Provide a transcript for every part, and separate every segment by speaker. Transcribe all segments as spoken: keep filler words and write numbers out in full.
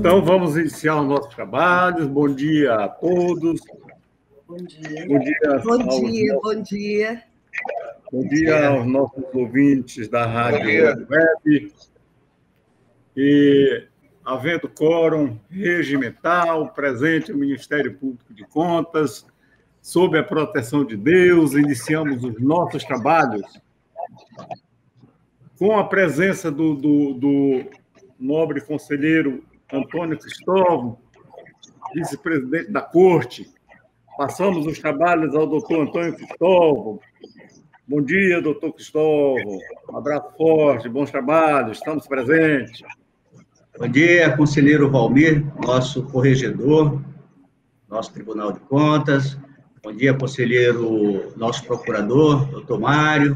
Speaker 1: Então, vamos iniciar os nossos trabalhos. Bom dia a todos.
Speaker 2: Bom dia.
Speaker 1: Bom dia,
Speaker 2: bom
Speaker 1: aos
Speaker 2: dia,
Speaker 1: nossos,
Speaker 2: bom dia.
Speaker 1: bom dia aos nossos ouvintes da Rádio Web. E, havendo quórum regimental, presente o Ministério Público de Contas, sob a proteção de Deus, iniciamos os nossos trabalhos com a presença do, do, do nobre conselheiro Antônio Cristóvão, vice-presidente da Corte. Passamos os trabalhos ao doutor Antônio Cristóvão. Bom dia, doutor Cristóvão. Um abraço forte, bons trabalhos, estamos presentes.
Speaker 3: Bom dia, conselheiro Valmir, nosso corregedor, nosso Tribunal de Contas. Bom dia, conselheiro, nosso procurador, doutor Mário.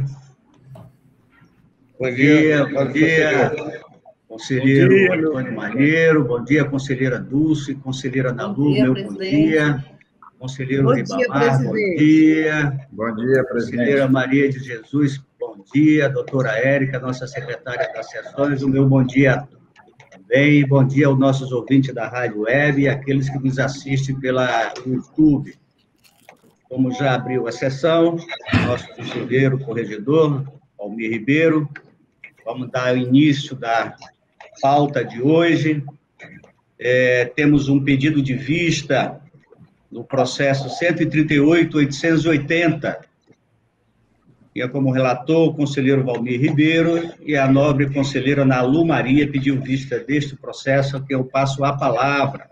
Speaker 4: Bom dia,
Speaker 3: bom dia, conselheiro
Speaker 1: Bom dia,
Speaker 3: Antônio Malheiro. Bom dia, conselheira Dulce, conselheira Nalu, meu bom dia. Conselheiro Ribamar, bom dia.
Speaker 1: Bom dia, presidente.
Speaker 3: Conselheira Maria de Jesus, bom dia. Doutora Érica, nossa secretária das sessões, o meu bom dia também. Bom dia aos nossos ouvintes da Rádio Web e aqueles que nos assistem pela YouTube. Como já abriu a sessão, nosso conselheiro corregedor, Almir Ribeiro, vamos dar início da pauta de hoje. É, temos um pedido de vista no processo cento e trinta e oito, oitocentos e oitenta. E como relator, o conselheiro Valmir Ribeiro e a nobre conselheira Nalu Maria pediu vista deste processo, a que eu passo a palavra.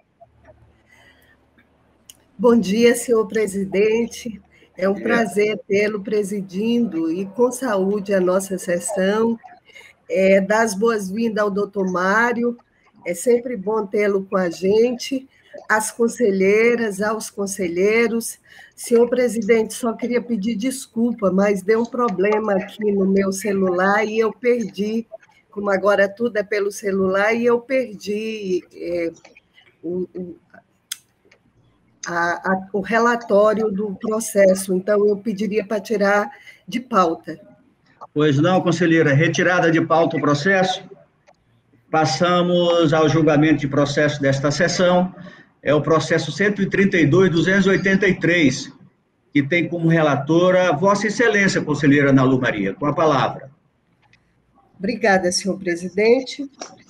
Speaker 2: Bom dia, senhor presidente. É um prazer tê-lo presidindo e com saúde a nossa sessão. É, dar as boas-vindas ao doutor Mário. É sempre bom tê-lo com a gente. Às conselheiras, aos conselheiros. Senhor presidente, só queria pedir desculpa, mas deu um problema aqui no meu celular e eu perdi, como agora tudo é pelo celular, e eu perdi é, o, o, a, a, o relatório do processo, então eu pediria para tirar de pauta.
Speaker 3: Pois não, conselheira, retirada de pauta o processo. Passamos ao julgamento de processo desta sessão. É o processo cento e trinta e dois, duzentos e oitenta e três, que tem como relatora Vossa Excelência, conselheira Nalu Maria. Com a palavra.
Speaker 2: Obrigada, senhor presidente.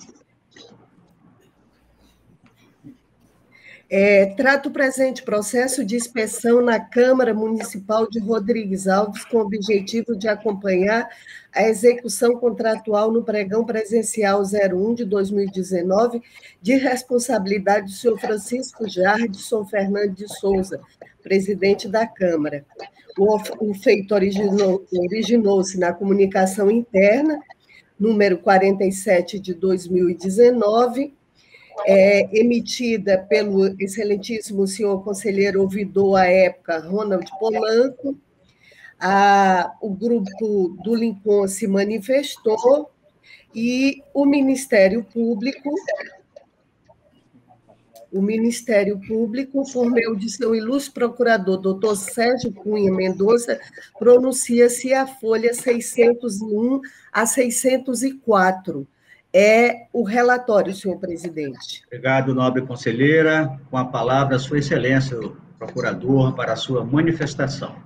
Speaker 2: É, trata o presente processo de inspeção na Câmara Municipal de Rodrigues Alves com o objetivo de acompanhar a execução contratual no pregão presencial zero um de dois mil e dezenove de responsabilidade do senhor Francisco Jardson Fernandes de Souza, presidente da Câmara. O, o feito originou, originou-se na comunicação interna, número quarenta e sete de dois mil e dezenove, É, emitida pelo excelentíssimo senhor conselheiro ouvidor à época, Ronald Polanco. A, o grupo do Lincoln se manifestou e o Ministério Público, o Ministério Público, por meio de seu ilustre procurador, doutor Sérgio Cunha Mendonça, pronuncia-se a folha seiscentos e um a seiscentos e quatro. É o relatório, senhor presidente.
Speaker 3: Obrigado, nobre conselheira. Com a palavra, sua excelência, o procurador, para a sua manifestação.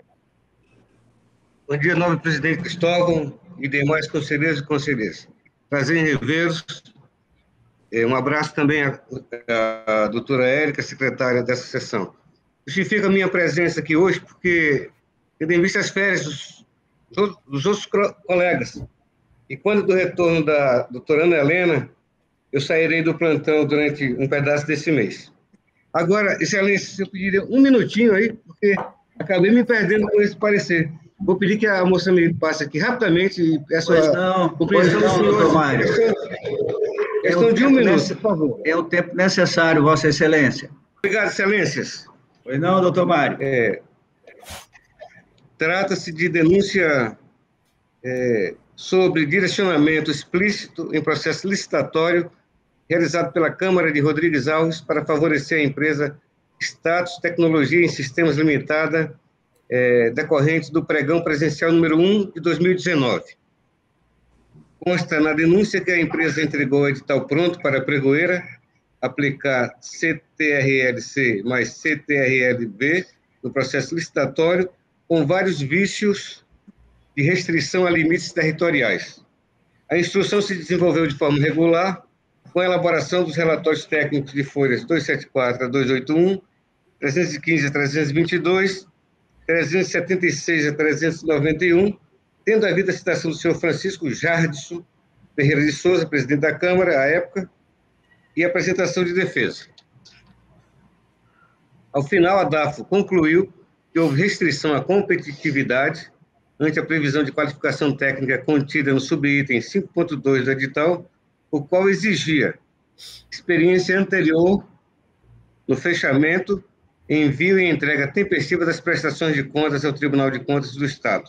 Speaker 4: Bom dia, nobre presidente Cristóvão e demais conselheiros e conselheiras. Prazer em revê-los. Um abraço também à, à doutora Érica, secretária dessa sessão. Justifico a minha presença aqui hoje porque eu tenho visto as férias dos, dos outros colegas. E quando do retorno da doutora Ana Helena, eu sairei do plantão durante um pedaço desse mês. Agora, excelência, eu pediria um minutinho aí, porque acabei me perdendo com esse parecer. Vou pedir que a moça me passe aqui rapidamente e peço
Speaker 3: pois
Speaker 4: a
Speaker 3: não, compreensão do senhor. Doutor Mário.
Speaker 4: Questão é de um minuto, por favor.
Speaker 3: É o tempo necessário, Vossa Excelência.
Speaker 4: Obrigado, excelências.
Speaker 3: Pois não, doutor Mário.
Speaker 4: É, trata-se de denúncia... É, sobre direcionamento explícito em processo licitatório realizado pela Câmara de Rodrigues Alves para favorecer a empresa Status Tecnologia em Sistemas Limitada, é, decorrente do pregão presencial número um de dois mil e dezenove. Consta na denúncia que a empresa entregou o edital pronto para a pregoeira aplicar C T R L C mais C T R L B no processo licitatório, com vários vícios de restrição a limites territoriais. A instrução se desenvolveu de forma regular, com a elaboração dos relatórios técnicos de folhas duzentos e setenta e quatro a duzentos e oitenta e um, trezentos e quinze a trezentos e vinte e dois, trezentos e setenta e seis a trezentos e noventa e um, tendo havido a citação do senhor Francisco Jardson Ferreira de Souza, presidente da Câmara, à época, e a apresentação de defesa. Ao final, a DAFO concluiu que houve restrição à competitividade ante a previsão de qualificação técnica contida no subitem cinco ponto dois do edital, o qual exigia experiência anterior no fechamento, envio e entrega tempestiva das prestações de contas ao Tribunal de Contas do Estado,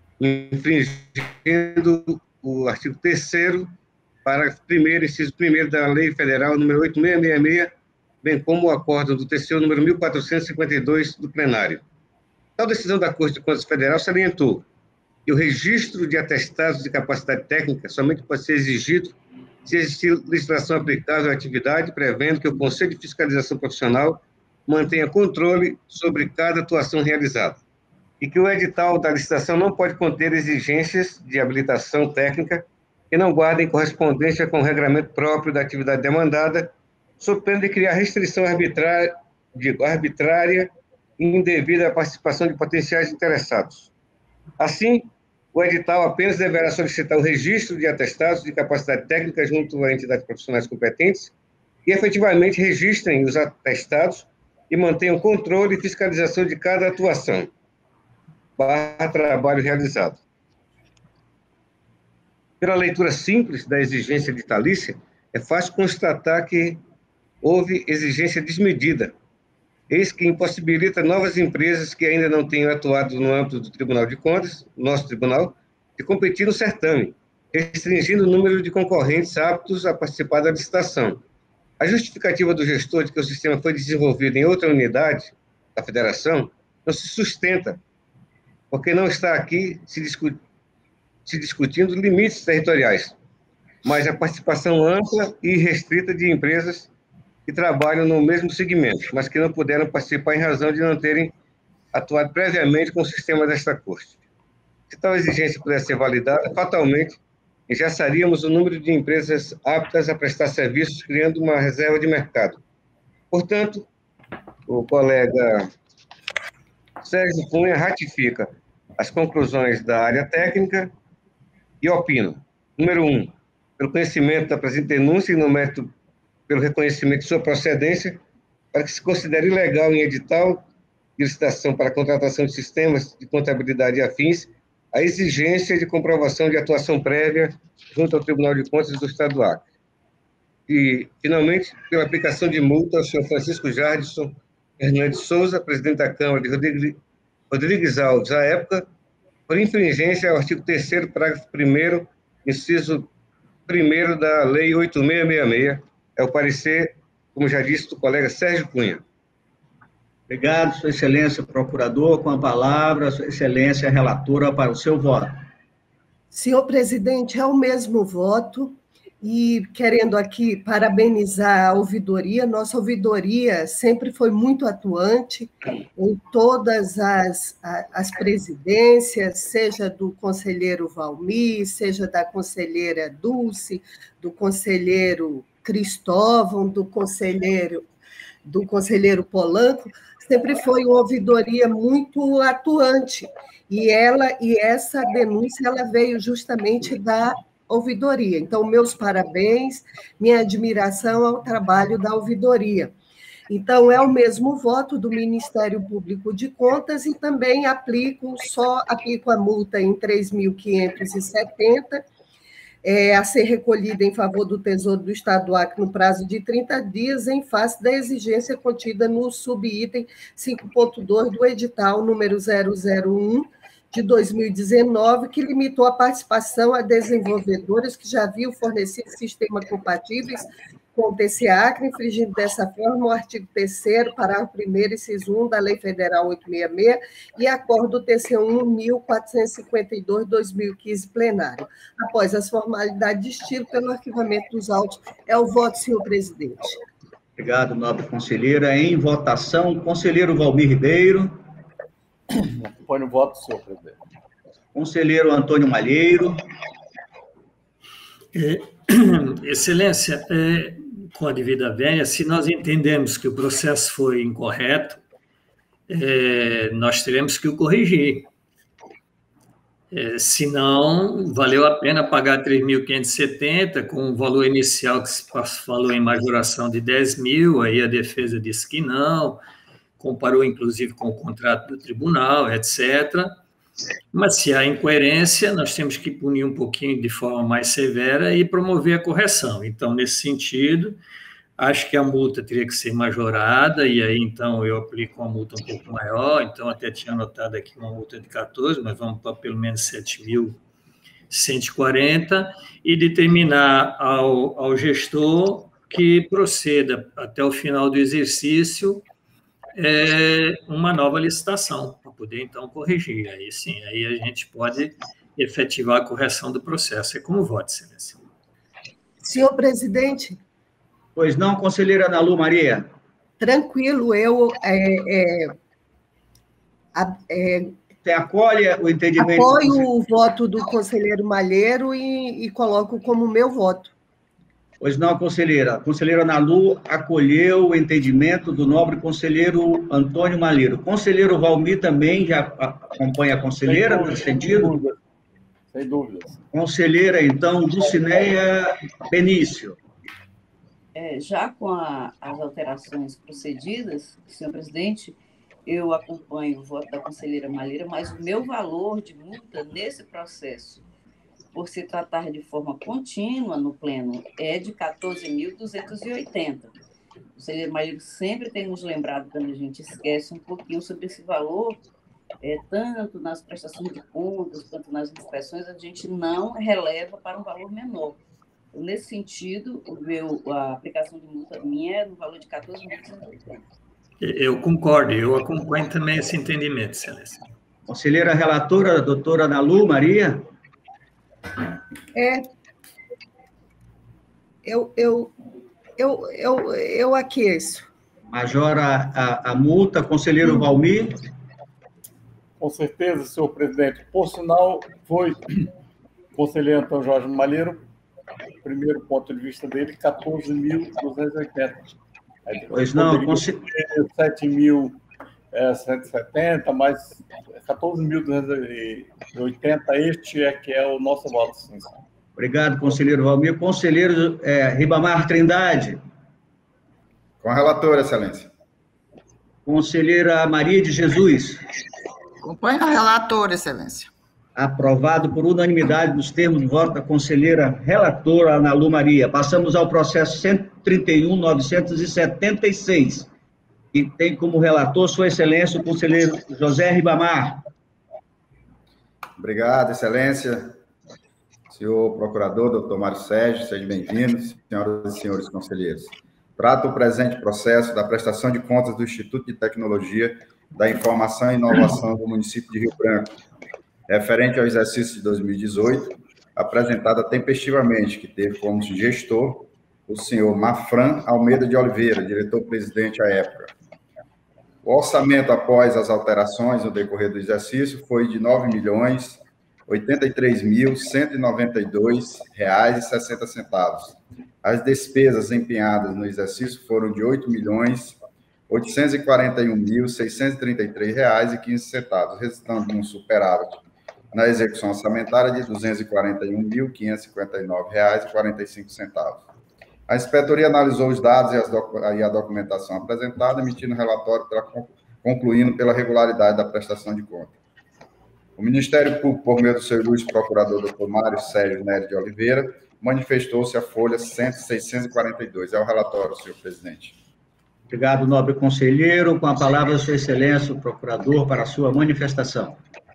Speaker 4: infringindo o artigo terceiro, parágrafo primeiro, inciso primeiro da Lei Federal número oito mil seiscentos e sessenta e seis, bem como o acórdão do T C U número mil quatrocentos e cinquenta e dois do plenário. Tal decisão da Corte de Contas Federal salientou que o registro de atestados de capacidade técnica somente pode ser exigido se existir legislação aplicável à atividade, prevendo que o Conselho de Fiscalização Profissional mantenha controle sobre cada atuação realizada, e que o edital da licitação não pode conter exigências de habilitação técnica que não guardem correspondência com o regramento próprio da atividade demandada, sob pena de criar restrição arbitrária, digo, arbitrária e indevida à participação de potenciais interessados. Assim, o edital apenas deverá solicitar o registro de atestados de capacidade técnica junto a entidades profissionais competentes e efetivamente registrem os atestados e mantenham controle e fiscalização de cada atuação, barra trabalho realizado. Pela leitura simples da exigência vitalícia, é fácil constatar que houve exigência desmedida, eis que impossibilita novas empresas que ainda não tenham atuado no âmbito do Tribunal de Contas, nosso tribunal, de competir no certame, restringindo o número de concorrentes aptos a participar da licitação. A justificativa do gestor de que o sistema foi desenvolvido em outra unidade da federação não se sustenta, porque não está aqui se, discu se discutindo limites territoriais, mas a participação ampla e restrita de empresas que trabalham no mesmo segmento, mas que não puderam participar em razão de não terem atuado previamente com o sistema desta Corte. Se tal exigência pudesse ser validada, fatalmente engessaríamos o número de empresas aptas a prestar serviços, criando uma reserva de mercado. Portanto, o colega Sérgio Cunha ratifica as conclusões da área técnica e opina. Número um, pelo conhecimento da presente denúncia e no mérito pelo reconhecimento de sua procedência, para que se considere ilegal em edital de licitação para a contratação de sistemas de contabilidade e afins a exigência de comprovação de atuação prévia junto ao Tribunal de Contas do Estado do Acre. E, finalmente, pela aplicação de multa ao senhor Francisco Jardson Hernandes Souza, presidente da Câmara de Rodrigues Alves, à época, por infringência ao artigo terceiro, parágrafo primeiro, inciso primeiro da Lei oito mil seiscentos e sessenta e seis, é o parecer, como já disse, do colega Sérgio Cunha.
Speaker 3: Obrigado, Sua Excelência, procurador. Com a palavra, Sua Excelência, relatora, para o seu voto.
Speaker 2: Senhor presidente, é o mesmo voto, e querendo aqui parabenizar a ouvidoria, nossa ouvidoria sempre foi muito atuante em todas as, as presidências, seja do conselheiro Valmir, seja da conselheira Dulce, do conselheiro Cristóvão, do conselheiro, do conselheiro Polanco, sempre foi uma ouvidoria muito atuante, e ela e essa denúncia ela veio justamente da ouvidoria. Então, meus parabéns, minha admiração ao trabalho da ouvidoria. Então, é o mesmo voto do Ministério Público de Contas e também aplico só aplico a multa em três mil quinhentos e setenta, É, a ser recolhida em favor do Tesouro do Estado do Acre no prazo de trinta dias, em face da exigência contida no subitem cinco ponto dois do edital número zero zero um de dois mil e dezenove, que limitou a participação a desenvolvedores que já haviam fornecido sistemas compatíveis com o T C A Acre, infringindo dessa forma o artigo terceiro, parágrafo primeiro, inciso um da Lei Federal oitocentos e sessenta e seis e acordo T C U mil quatrocentos e cinquenta e dois, dois mil e quinze, plenário. Após as formalidades de estilo, pelo arquivamento dos autos, é o voto, senhor presidente.
Speaker 3: Obrigado, nobre conselheira. Em votação, conselheiro Valmir Ribeiro.
Speaker 1: Acompanho o voto, senhor presidente.
Speaker 3: Conselheiro Antônio Malheiro.
Speaker 5: É, Excelência, é, com a devida vénia, se nós entendemos que o processo foi incorreto, é, nós teremos que o corrigir. É, se não, valeu a pena pagar três mil quinhentos e setenta, com o valor inicial que se falou em majoração de dez mil, aí a defesa disse que não, comparou inclusive com o contrato do tribunal, etcétera. Mas se há incoerência, nós temos que punir um pouquinho de forma mais severa e promover a correção. Então, nesse sentido, acho que a multa teria que ser majorada, e aí, então, eu aplico uma multa um pouco maior, então, até tinha anotado aqui uma multa de quatorze, mas vamos para pelo menos sete mil cento e quarenta, e determinar ao, ao gestor que proceda até o final do exercício é, uma nova licitação, para poder, então, corrigir. Aí, sim, aí a gente pode efetivar a correção do processo. É como voto, excelência.
Speaker 2: Senhor presidente.
Speaker 3: Pois não, conselheira Ana Lu Maria.
Speaker 2: Tranquilo, eu é, é, é,
Speaker 3: Você acolhe o entendimento?
Speaker 2: Apoio o voto do conselheiro Malheiro e, e coloco como meu voto.
Speaker 3: Pois não, conselheira. A conselheira Ana Lu acolheu o entendimento do nobre conselheiro Antônio Malheiro. Conselheiro Valmir também já acompanha a conselheira nesse sentido?
Speaker 1: Sem dúvidas. Sem dúvidas.
Speaker 3: Conselheira, então, Dulcineia Benício.
Speaker 6: É, já com a, as alterações procedidas, senhor presidente, eu acompanho o voto da conselheira Malheiro, mas o meu valor de multa nesse processo, por se tratar de forma contínua no pleno, é de quatorze mil duzentos e oitenta. O conselheiro Malheiro sempre tem nos lembrado, quando a gente esquece um pouquinho sobre esse valor, é, tanto nas prestações de contas quanto nas inspeções, a gente não releva para um valor menor. Nesse sentido, o meu, a aplicação de multa minha é no valor de quatorze mil duzentos e oitenta.
Speaker 5: Eu concordo, eu acompanho também esse entendimento, excelência.
Speaker 3: Conselheira relatora, doutora Ana Lu Maria.
Speaker 2: É, eu, eu, eu, eu, eu aqueço.
Speaker 3: Majora a, a multa, conselheiro Valmir.
Speaker 1: Com certeza, senhor presidente. Por sinal, foi o conselheiro Antônio Jorge Malheiro, primeiro ponto de vista dele, quatorze mil duzentos e oitenta.
Speaker 3: Pois não,
Speaker 1: conselheiro sete mil cento e setenta, mais quatorze mil duzentos e oitenta, este é que é o nosso voto. Sim.
Speaker 3: Obrigado, conselheiro Valmir. Conselheiro é, Ribamar Trindade.
Speaker 7: Com a relatora, excelência.
Speaker 3: Conselheira Maria de Jesus.
Speaker 8: Acompanho a relatora, excelência.
Speaker 3: Aprovado por unanimidade nos termos de voto da conselheira relatora Ana Lu Maria. Passamos ao processo cento e trinta e um mil novecentos e setenta e seis, que tem como relator Sua Excelência o conselheiro José Ribamar.
Speaker 7: Obrigado, excelência. Senhor procurador, doutor Mário Sérgio, sejam bem-vindos, senhoras e senhores conselheiros. Trato o presente processo da prestação de contas do Instituto de Tecnologia da Informação e Inovação do município de Rio Branco, referente ao exercício de dois mil e dezoito, apresentada tempestivamente, que teve como gestor o senhor Mafran Almeida de Oliveira, diretor-presidente à época. O orçamento, após as alterações no decorrer do exercício, foi de nove milhões oitenta e três mil cento e noventa e dois reais e sessenta centavos. As despesas empenhadas no exercício foram de oito milhões oitocentos e quarenta e um mil seiscentos e trinta e três reais e quinze centavos, resultando num superávit na execução orçamentária de duzentos e quarenta e um mil quinhentos e cinquenta e nove reais e quarenta e cinco centavos. A inspetoria analisou os dados e, as doc e a documentação apresentada, emitindo relatório pela, concluindo pela regularidade da prestação de conta. O Ministério Público, por meio do seu ilustre procurador, doutor Mário Sérgio Nery de Oliveira, manifestou-se a folha seiscentos e quarenta e dois. É o relatório, senhor presidente.
Speaker 3: Obrigado, nobre conselheiro. Com a palavra, Sua Excelência, o procurador, para a sua manifestação.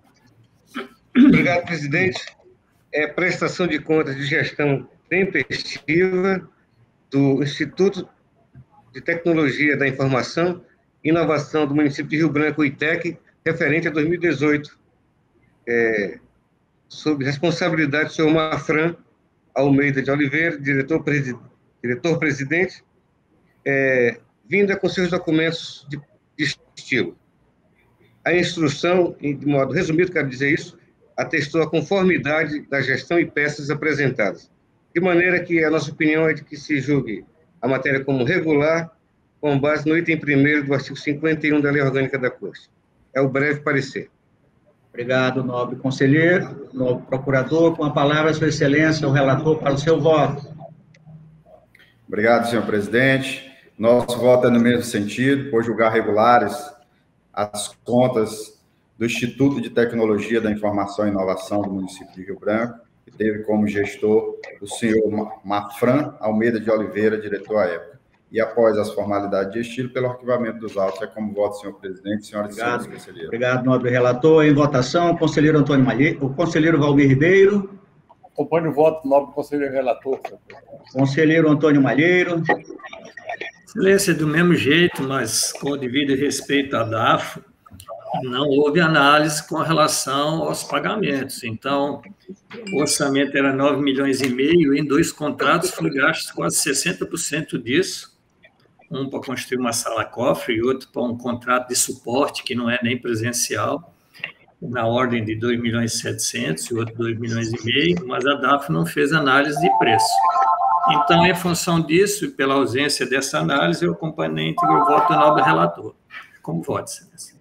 Speaker 4: Obrigado, presidente. É prestação de contas de gestão tempestiva do Instituto de Tecnologia da Informação e Inovação do município de Rio Branco, o I T E C, referente a dois mil e dezoito, é, sob responsabilidade do senhor Mafran Almeida de Oliveira, diretor-presidente, diretor é, vinda com seus documentos de, de estilo. A instrução, de modo resumido, quero dizer isso, atestou a conformidade da gestão e peças apresentadas, de maneira que a nossa opinião é de que se julgue a matéria como regular, com base no item primeiro do artigo cinquenta e um da Lei Orgânica da Corte. É o breve parecer.
Speaker 3: Obrigado, nobre conselheiro, nobre procurador. Com a palavra, Sua Excelência, o relator, para o seu voto.
Speaker 7: Obrigado, senhor presidente. Nosso voto é no mesmo sentido, por julgar regulares as contas do Instituto de Tecnologia da Informação e Inovação do município de Rio Branco, que teve como gestor o senhor Mafran Almeida de Oliveira, diretor à época. E após as formalidades de estilo, pelo arquivamento dos autos, é como voto, senhor presidente, senhoras e senhores conselheiros.
Speaker 3: Obrigado, nobre relator. Em votação, o conselheiro Antônio Malheiro, o conselheiro Valmir Ribeiro.
Speaker 1: Acompanho o voto, nobre conselheiro relator.
Speaker 3: Conselheiro Antônio Malheiro.
Speaker 5: Excelência, do mesmo jeito, mas com o devido respeito à D A F, não houve análise com relação aos pagamentos. Então, o orçamento era nove milhões e meio, e em dois contratos foi gasto quase sessenta por cento disso, um para construir uma sala-cofre e outro para um contrato de suporte, que não é nem presencial, na ordem de dois milhões e setecentos, e outro dois milhões e meio, mas a D A F não fez análise de preço. Então, em função disso, e pela ausência dessa análise, eu acompanho o voto do nobre relator. Como voto, excelência?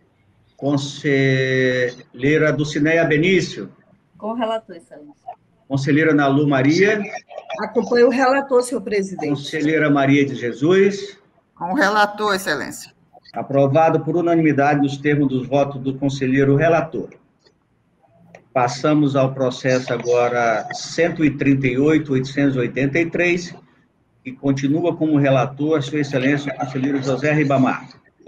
Speaker 3: Conselheira Dulcineia Benício.
Speaker 6: Com o relator, excelência.
Speaker 3: Conselheira Nalu Maria.
Speaker 2: Acompanho o relator, senhor presidente.
Speaker 3: Conselheira Maria de Jesus.
Speaker 8: Com o relator, excelência.
Speaker 3: Aprovado por unanimidade nos termos dos votos do conselheiro relator. Passamos ao processo agora cento e trinta e oito, oitocentos e oitenta e três, que continua como relator a sua excelência, o conselheiro José Ribamar.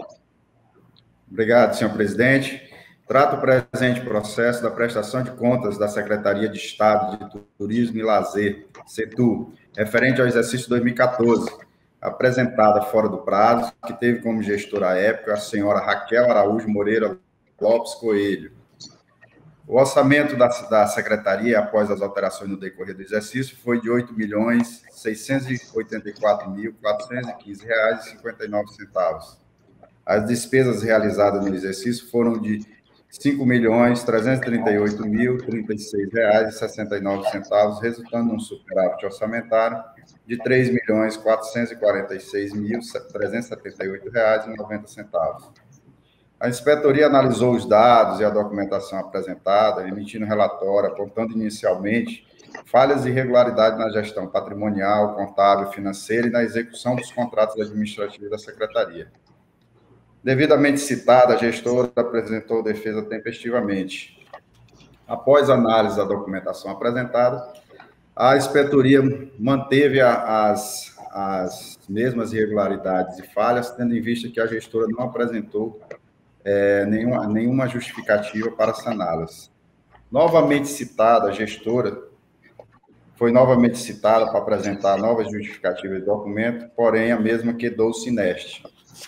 Speaker 7: Obrigado, senhor presidente. Trato o presente processo da prestação de contas da Secretaria de Estado de Turismo e Lazer, SETU, referente ao exercício dois mil e quatorze, apresentada fora do prazo, que teve como gestora à época a senhora Raquel Araújo Moreira Lopes Coelho. O orçamento da, da Secretaria, após as alterações no decorrer do exercício, foi de oito milhões seiscentos e oitenta e quatro mil, quatrocentos e quinze reais e cinquenta e nove centavos. As despesas realizadas no exercício foram de cinco milhões trezentos e trinta e oito mil, trinta e seis reais e sessenta e nove centavos, resultando num superávit orçamentário de três milhões quatrocentos e quarenta e seis mil, trezentos e setenta e oito reais e noventa centavos. A inspetoria analisou os dados e a documentação apresentada, emitindo relatório, apontando inicialmente falhas e irregularidades na gestão patrimonial, contábil, financeira e na execução dos contratos administrativos da Secretaria. Devidamente citada, a gestora apresentou defesa tempestivamente. Após análise da documentação apresentada, a inspetoria manteve as, as mesmas irregularidades e falhas, tendo em vista que a gestora não apresentou é, nenhuma, nenhuma justificativa para saná-las. Novamente citada, a gestora foi novamente citada para apresentar novas justificativas de documento, porém a mesma quedou sineste.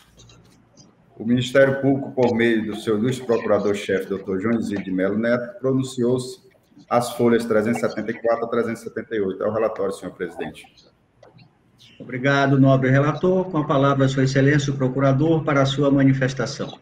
Speaker 7: O Ministério Público, por meio do seu ilustre procurador-chefe, doutor João Isidro de Melo Neto, pronunciou-se as folhas trezentos e setenta e quatro a trezentos e setenta e oito. É o relatório, senhor presidente.
Speaker 3: Obrigado, nobre relator. Com a palavra, sua excelência, o procurador, para a sua manifestação.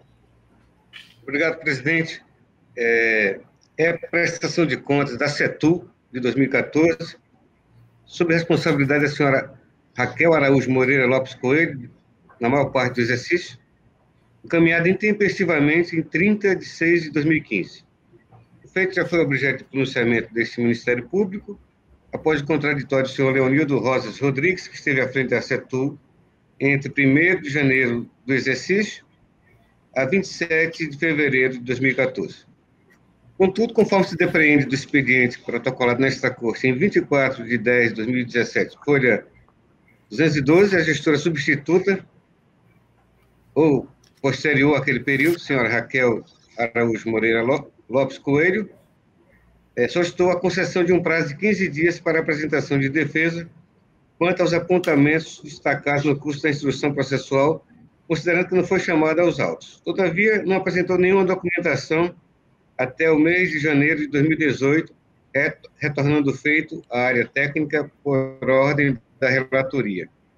Speaker 4: Obrigado, presidente. É, é a prestação de contas da SETU, de dois mil e quatorze, sob a responsabilidade da senhora Raquel Araújo Moreira Lopes Coelho, na maior parte do exercício, encaminhada intempestivamente em trinta de seis de dois mil e quinze. O feito já foi objeto de pronunciamento deste Ministério Público, após o contraditório do senhor Leonildo Rosas Rodrigues, que esteve à frente da SETU entre primeiro de janeiro do exercício a vinte e sete de fevereiro de dois mil e quatorze. Contudo, conforme se depreende do expediente protocolado nesta Corte em vinte e quatro de dez de dois mil e dezessete, folha duzentos e doze, a gestora substituta, ou posterior àquele período, senhora Raquel Araújo Moreira Lopes Coelho, é, solicitou a concessão de um prazo de quinze dias para a apresentação de defesa quanto aos apontamentos destacados no curso da instrução processual, considerando que não foi chamada aos autos. Todavia, não apresentou nenhuma documentação até o mês de janeiro de dois mil e dezoito, retornando o feito à área técnica por ordem da relatoria.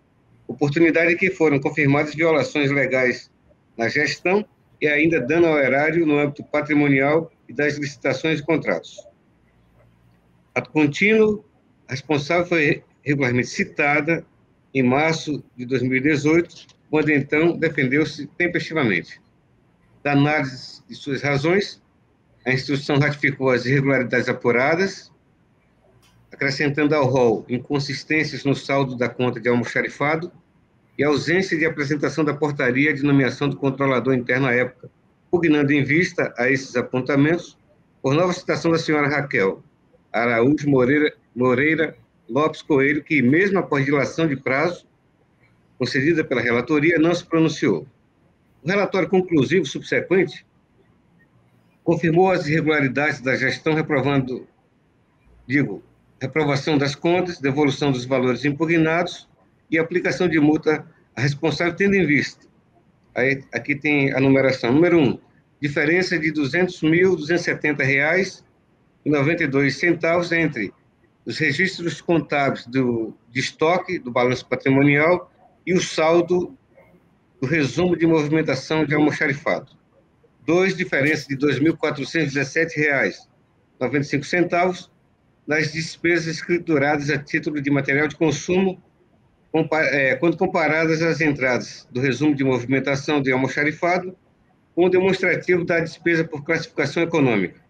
Speaker 4: oportunidade que foram confirmadas violações legais na gestão e ainda dano ao erário no âmbito patrimonial e das licitações e contratos. Ato contínuo, a responsável foi regularmente citada em março de dois mil e dezoito, quando então defendeu-se tempestivamente. Da análise de suas razões, a instituição ratificou as irregularidades apuradas, acrescentando ao rol inconsistências no saldo da conta de almoxarifado e ausência de apresentação da portaria de nomeação do controlador interno à época, pugnando em vista a esses apontamentos por nova citação da senhora Raquel Araújo Moreira, Moreira Lopes Coelho, que, mesmo após dilação de prazo concedida pela relatoria, não se pronunciou. O relatório conclusivo subsequente confirmou as irregularidades da gestão, reprovando, digo, reprovação das contas, devolução dos valores impugnados e aplicação de multa a responsável, tendo em vista. Aí, aqui tem a numeração. Número um, diferença de duzentos mil duzentos e setenta reais e noventa e dois centavos entre os registros contábeis do, de estoque, do balanço patrimonial e o saldo do resumo de movimentação de almoxarifado. Dois, diferença de dois mil quatrocentos e dezessete reais e noventa e cinco centavos nas despesas escrituradas a título de material de consumo, quando comparadas às entradas do resumo de movimentação de almoxarifado com o demonstrativo da despesa por classificação econômica.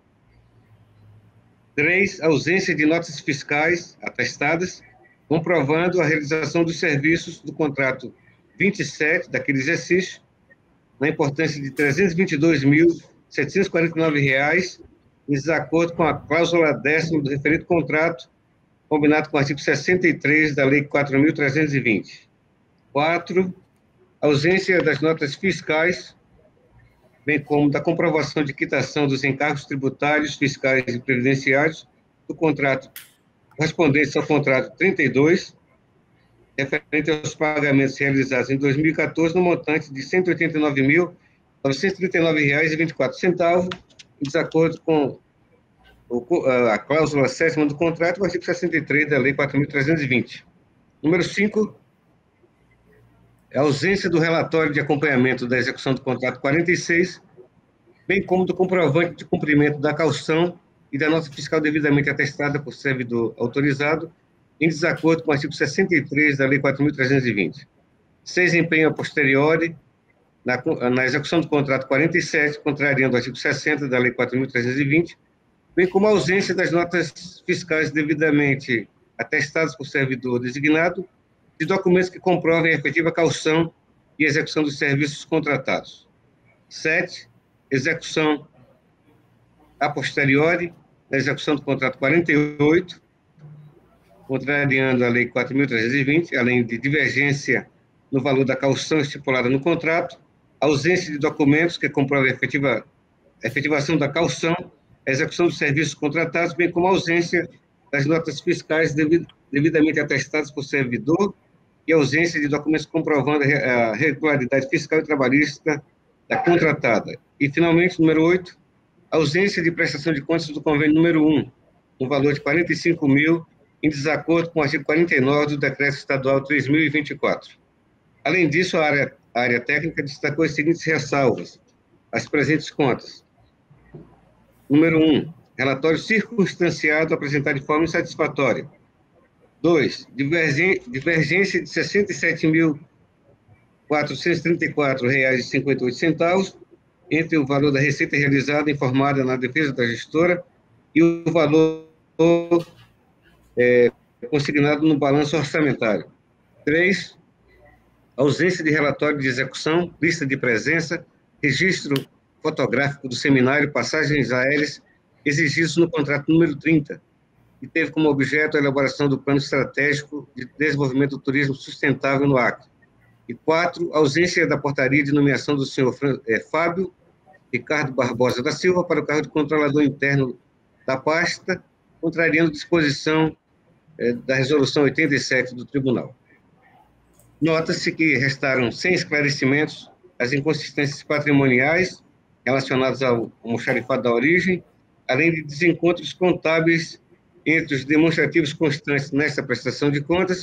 Speaker 4: Três, ausência de notas fiscais atestadas, comprovando a realização dos serviços do contrato vinte e sete daquele exercício, na importância de trezentos e vinte e dois mil setecentos e quarenta e nove reais, em desacordo com a cláusula décima do referido contrato, combinado com o artigo sessenta e três da Lei quatro mil trezentos e vinte. Quatro, ausência das notas fiscais, bem como da comprovação de quitação dos encargos tributários, fiscais e previdenciários do contrato correspondentes ao contrato trinta e dois, referente aos pagamentos realizados em dois mil e quatorze, no montante de cento e oitenta e nove mil novecentos e trinta e nove reais e vinte e quatro centavos, em desacordo com a cláusula sétima do contrato, o artigo sessenta e três da Lei quatro mil trezentos e vinte. Número cinco, a ausência do relatório de acompanhamento da execução do contrato quarenta e seis, bem como do comprovante de cumprimento da caução e da nota fiscal devidamente atestada por servidor autorizado, em desacordo com o artigo sessenta e três da Lei quatro mil trezentos e vinte. Seis, empenho a posteriori na, na execução do contrato quarenta e sete, contrariando o artigo sessenta da Lei quatro mil trezentos e vinte, bem como a ausência das notas fiscais devidamente atestadas por servidor designado, de documentos que comprovem a efetiva caução e execução dos serviços contratados. Sete, execução a posteriori da execução do contrato quarenta e oito, contrariando a Lei quatro mil trezentos e vinte, além de divergência no valor da caução estipulada no contrato, ausência de documentos que comprovem a efetiva, a efetivação da caução, a execução dos serviços contratados, bem como a ausência das notas fiscais devid, devidamente atestadas por servidor e ausência de documentos comprovando a regularidade fiscal e trabalhista da contratada. E, finalmente, número oito, ausência de prestação de contas do convênio número um, no valor de quarenta e cinco mil, em desacordo com o artigo quarenta e nove do Decreto Estadual três mil e vinte e quatro. Além disso, a área, a área técnica destacou as seguintes ressalvas às presentes contas. Número um, relatório circunstanciado apresentado de forma insatisfatória. Dois, divergência de sessenta e sete mil quatrocentos e trinta e quatro reais e cinquenta e oito centavos entre o valor da receita realizada informada na defesa da gestora e o valor é, consignado no balanço orçamentário. Três, ausência de relatório de execução, lista de presença, registro fotográfico do seminário, passagens aéreas exigidos no contrato número trinta, que teve como objeto a elaboração do Plano Estratégico de Desenvolvimento do Turismo Sustentável no Acre. E quatro, ausência da portaria de nomeação do senhor é, Fábio Ricardo Barbosa da Silva para o cargo de controlador interno da pasta, contrariando disposição é, da Resolução oitenta e sete do Tribunal. Nota-se que restaram sem esclarecimentos as inconsistências patrimoniais relacionadas ao almoxarifado da origem, além de desencontros contábeis entre os demonstrativos constantes nesta prestação de contas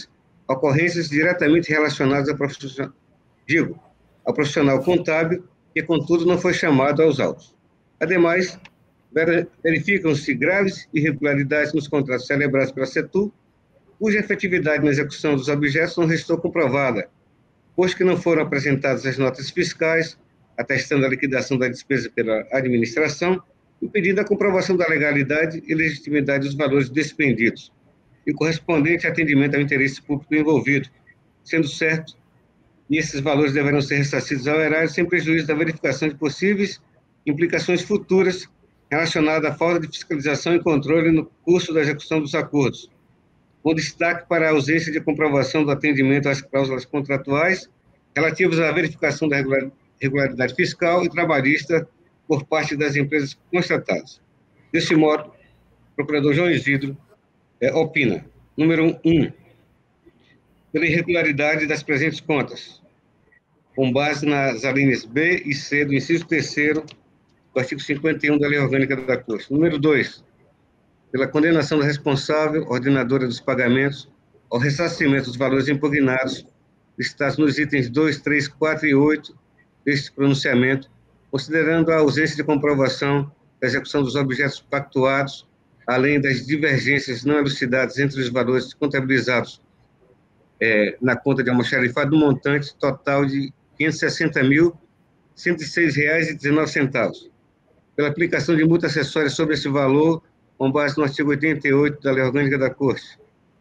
Speaker 4: ocorrências diretamente relacionadas ao profissional, digo, ao profissional contábil, que, contudo, não foi chamado aos autos. Ademais, verificam-se graves irregularidades nos contratos celebrados pela Setur, cuja efetividade na execução dos objetos não restou comprovada, pois que não foram apresentadas as notas fiscais, atestando a liquidação da despesa pela administração, impedindo a comprovação da legalidade e legitimidade dos valores despendidos, e correspondente atendimento ao interesse público envolvido, sendo certo que esses valores deverão ser ressarcidos ao erário sem prejuízo da verificação de possíveis implicações futuras relacionadas à falta de fiscalização e controle no curso da execução dos acordos, com destaque para a ausência de comprovação do atendimento às cláusulas contratuais relativas à verificação da regularidade fiscal e trabalhista por parte das empresas constatadas. Desse modo, o procurador João Isidro é, opina, número um, pela irregularidade das presentes contas, com base nas alíneas B e C do inciso terceiro do artigo cinquenta e um da Lei Orgânica da Corte. Número dois, pela condenação da responsável, ordenadora dos pagamentos, ao ressarcimento dos valores impugnados, listados nos itens dois, três, quatro e oito deste pronunciamento, considerando a ausência de comprovação da execução dos objetos pactuados, além das divergências não elucidadas entre os valores contabilizados é, na conta de almoxarifado do montante total de quinhentos e sessenta mil, cento e seis reais e dezenove centavos, pela aplicação de multa acessória sobre esse valor, com base no artigo oitenta e oito da Lei Orgânica da Corte.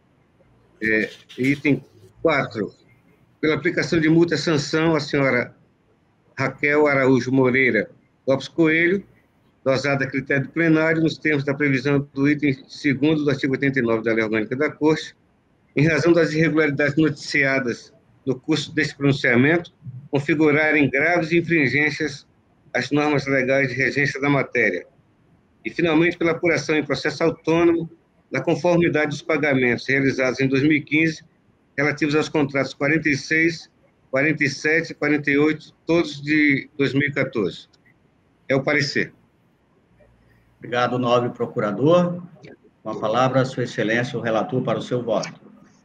Speaker 4: É, item quatro, pela aplicação de multa sanção à senhora Raquel Araújo Moreira Lopes Coelho, dosada a critério do plenário, nos termos da previsão do item segundo do artigo oitenta e nove da Lei Orgânica da Corte, em razão das irregularidades noticiadas no curso deste pronunciamento, configurarem graves infringências às normas legais de regência da matéria. E, finalmente, pela apuração em processo autônomo da conformidade dos pagamentos realizados em dois mil e quinze, relativos aos contratos quarenta e seis, quarenta e sete e quarenta e oito, todos de dois mil e quatorze. É o parecer.
Speaker 3: Obrigado, nobre procurador. Com a palavra, Sua Excelência, o relator, para o seu voto.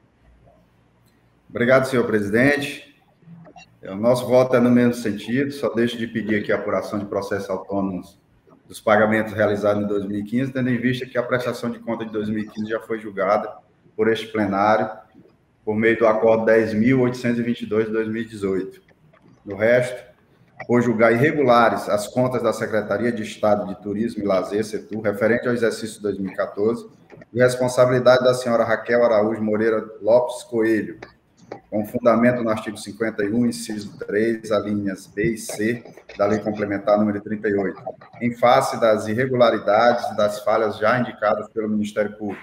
Speaker 7: Obrigado, senhor presidente. O nosso voto é no mesmo sentido, só deixo de pedir aqui a apuração de processos autônomos dos pagamentos realizados em dois mil e quinze, tendo em vista que a prestação de conta de dois mil e quinze já foi julgada por este plenário, por meio do acordo dez mil oitocentos e vinte e dois de dois mil e dezoito. No resto, por julgar irregulares as contas da Secretaria de Estado de Turismo e Lazer, Setur, referente ao exercício de dois mil e quatorze, de responsabilidade da senhora Raquel Araújo Moreira Lopes Coelho, com fundamento no artigo cinquenta e um, inciso três, alíneas B e C, da Lei Complementar número trinta e oito, em face das irregularidades e das falhas já indicadas pelo Ministério Público.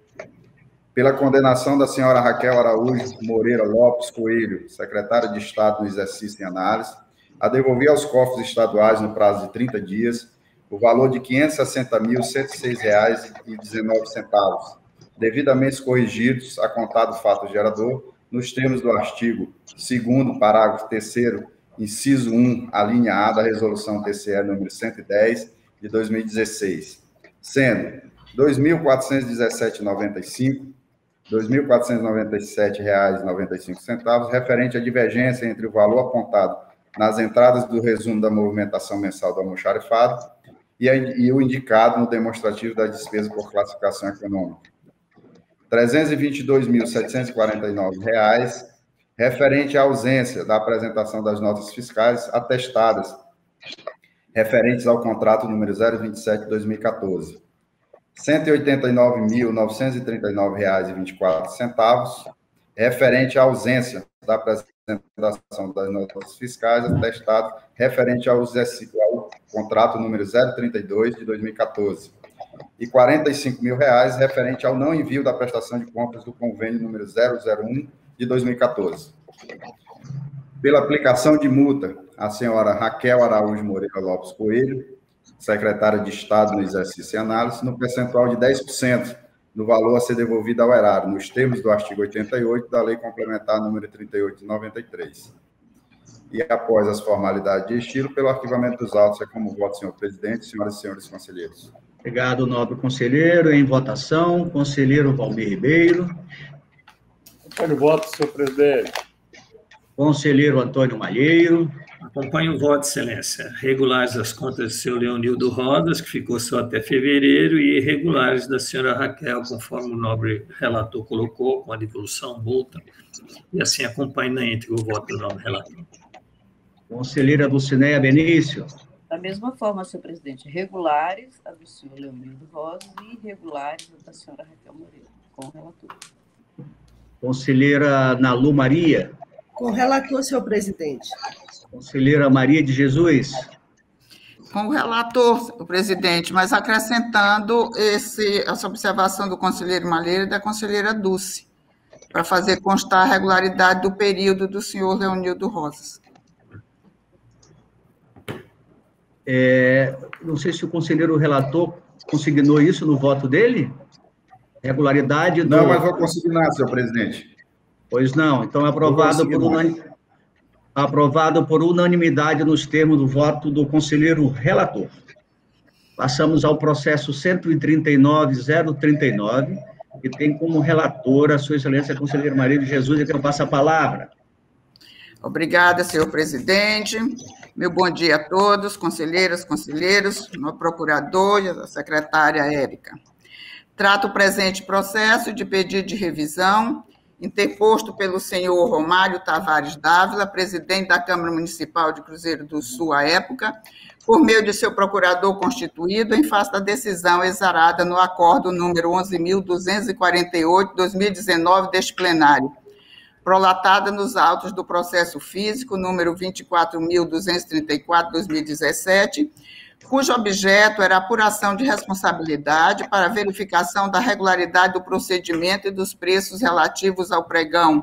Speaker 7: Pela condenação da senhora Raquel Araújo Moreira Lopes Coelho, secretária de Estado no exercício em análise, a devolver aos cofres estaduais, no prazo de trinta dias, o valor de quinhentos e sessenta mil, cento e seis reais e dezenove centavos, devidamente corrigidos a contar do fato gerador, nos termos do artigo segundo, parágrafo terceiro, inciso um, a linha A da Resolução T C E número cento e dez, de dois mil e dezesseis, sendo dois mil quatrocentos e dezessete reais e noventa e cinco centavos, dois mil quatrocentos e noventa e sete reais e noventa e cinco centavos, referente à divergência entre o valor apontado nas entradas do resumo da movimentação mensal do almoxarifado e, a, e o indicado no demonstrativo da despesa por classificação econômica. trezentos e vinte e dois mil, setecentos e quarenta e nove reais, referente à ausência da apresentação das notas fiscais atestadas referentes ao contrato número zero vinte e sete de dois mil e quatorze. cento e oitenta e nove mil, novecentos e trinta e nove reais e vinte e quatro centavos, referente à ausência da apresentação das notas fiscais atestadas referente ao, ao contrato número zero trinta e dois de dois mil e quatorze. E quarenta e cinco mil reais referente ao não envio da prestação de contas do convênio número zero zero um de dois mil e quatorze. Pela aplicação de multa à senhora Raquel Araújo Moreira Lopes Coelho, secretária de Estado no exercício e análise, no percentual de dez por cento do valor a ser devolvido ao erário, nos termos do artigo oitenta e oito da Lei Complementar número trinta e oito de noventa e três. E após as formalidades de estilo, pelo arquivamento dos autos, é como voto, senhor presidente, senhoras e senhores conselheiros.
Speaker 3: Obrigado, nobre conselheiro. Em votação, conselheiro Valmir Ribeiro.
Speaker 1: Olha o voto, senhor presidente.
Speaker 3: Conselheiro Antônio Malheiro.
Speaker 5: Acompanho o voto, excelência. Regulares as contas do senhor Leonildo Rodas, que ficou só até fevereiro, e irregulares da senhora Raquel, conforme o nobre relator colocou, com a devolução, multa, e assim acompanho na íntegra o voto do nobre relator.
Speaker 3: Conselheira Dulcineia Benício.
Speaker 6: Da mesma forma, senhor presidente, regulares a do senhor Leonildo Rodas e irregulares a da senhora Raquel Moreira, com o relator.
Speaker 3: Conselheira Nalu Maria.
Speaker 2: Com o relator, senhor presidente.
Speaker 3: Conselheira Maria de Jesus.
Speaker 8: Com o relator, senhor presidente, mas acrescentando esse, essa observação do conselheiro Malheiro e da conselheira Dulce, para fazer constar a regularidade do período do senhor Leonildo Rosas.
Speaker 3: É, não sei se o conselheiro relator consignou isso no voto dele? Regularidade do...
Speaker 7: Não, mas vou consignar, senhor presidente.
Speaker 3: Pois não, então é aprovado por, unan... aprovado por unanimidade nos termos do voto do conselheiro relator. Passamos ao processo cento e trinta e nove zero trinta e nove, que tem como relatora a sua excelência a conselheira Maria de Jesus, a quem eu passo a palavra.
Speaker 8: Obrigada, senhor presidente. Meu bom dia a todos, conselheiras, conselheiros, meu procurador e a secretária Érica. Trato o presente processo de pedido de revisão interposto pelo senhor Romário Tavares Dávila, presidente da Câmara Municipal de Cruzeiro do Sul à época, por meio de seu procurador constituído, em face da decisão exarada no acordo número onze mil duzentos e quarenta e oito, dois mil e dezenove, deste plenário, prolatada nos autos do processo físico número vinte e quatro mil duzentos e trinta e quatro, dois mil e dezessete, cujo objeto era a apuração de responsabilidade para verificação da regularidade do procedimento e dos preços relativos ao pregão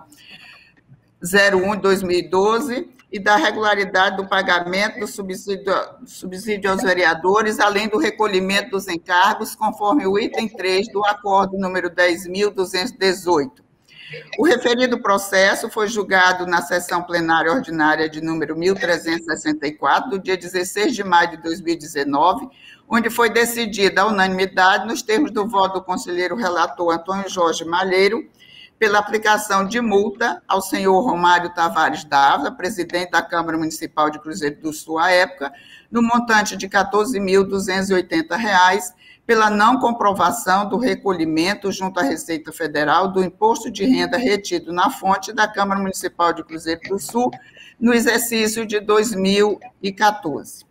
Speaker 8: zero um de dois mil e doze e da regularidade do pagamento do subsídio, subsídio aos vereadores, além do recolhimento dos encargos, conforme o item três do acordo número dez mil duzentos e dezoito. O referido processo foi julgado na sessão plenária ordinária de número mil trezentos e sessenta e quatro, do dia dezesseis de maio de dois mil e dezenove, onde foi decidida a unanimidade, nos termos do voto do conselheiro relator Antônio Jorge Malheiro, pela aplicação de multa ao senhor Romário Tavares Dávila, presidente da Câmara Municipal de Cruzeiro do Sul à época, no montante de quatorze mil duzentos e oitenta reais, pela não comprovação do recolhimento junto à Receita Federal do imposto de renda retido na fonte da Câmara Municipal de Cruzeiro do Sul no exercício de dois mil e quatorze.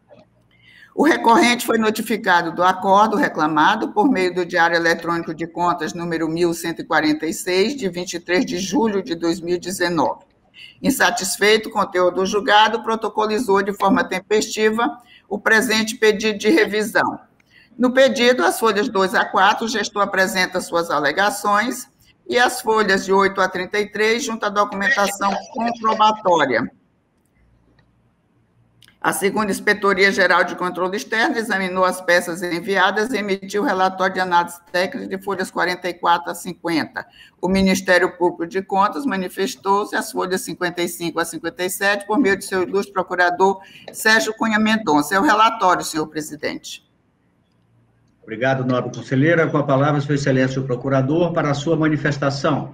Speaker 8: O recorrente foi notificado do acordo reclamado por meio do Diário Eletrônico de Contas número mil cento e quarenta e seis, de vinte e três de julho de dois mil e dezenove. Insatisfeito com o teor do julgado, protocolizou de forma tempestiva o presente pedido de revisão. No pedido, as folhas dois a quatro, o gestor apresenta suas alegações, e as folhas de oito a trinta e três, junto à documentação comprobatória. A segunda Inspetoria Geral de Controle Externo examinou as peças enviadas e emitiu o relatório de análise técnica de folhas quarenta e quatro a cinquenta. O Ministério Público de Contas manifestou-se as folhas cinquenta e cinco a cinquenta e sete, por meio de seu ilustre procurador Sérgio Cunha Mendonça. É o relatório, senhor presidente.
Speaker 3: Obrigado, nobre conselheira. Com a palavra, sua excelência, o procurador, para a sua manifestação.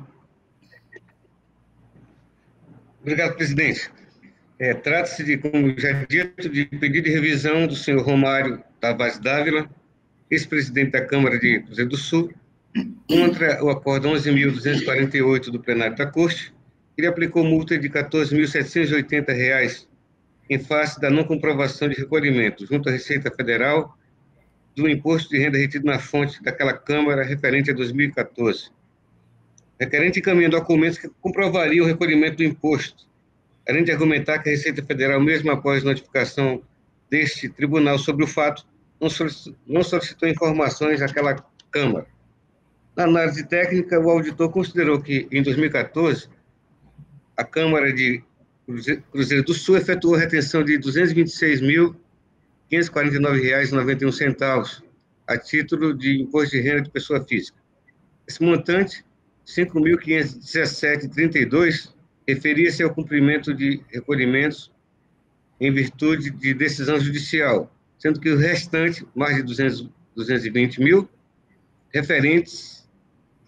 Speaker 4: Obrigado, presidente. É, Trata-se de, como já dito, de pedido de revisão do senhor Romário Tavares Dávila, ex-presidente da Câmara de Cruzeiro do Sul, contra o acordo onze mil duzentos e quarenta e oito do plenário da Corte. Ele aplicou multa de quatorze mil setecentos e oitenta reais em face da não comprovação de recolhimento junto à Receita Federal do imposto de renda retido na fonte daquela Câmara referente a dois mil e quatorze. Requerente encaminha documentos que comprovariam o recolhimento do imposto, além de argumentar que a Receita Federal, mesmo após notificação deste tribunal sobre o fato, não solicitou, não solicitou informações àquela Câmara. Na análise técnica, o auditor considerou que, em dois mil e quatorze, a Câmara de Cruzeiro do Sul efetuou retenção de duzentos e vinte e seis mil quinhentos e quarenta e nove reais e noventa e um centavos a título de imposto de renda de pessoa física. Esse montante, cinco mil quinhentos e dezessete reais e trinta e dois centavos, referia-se ao cumprimento de recolhimentos em virtude de decisão judicial, sendo que o restante, mais de duzentos, duzentos e vinte mil, referentes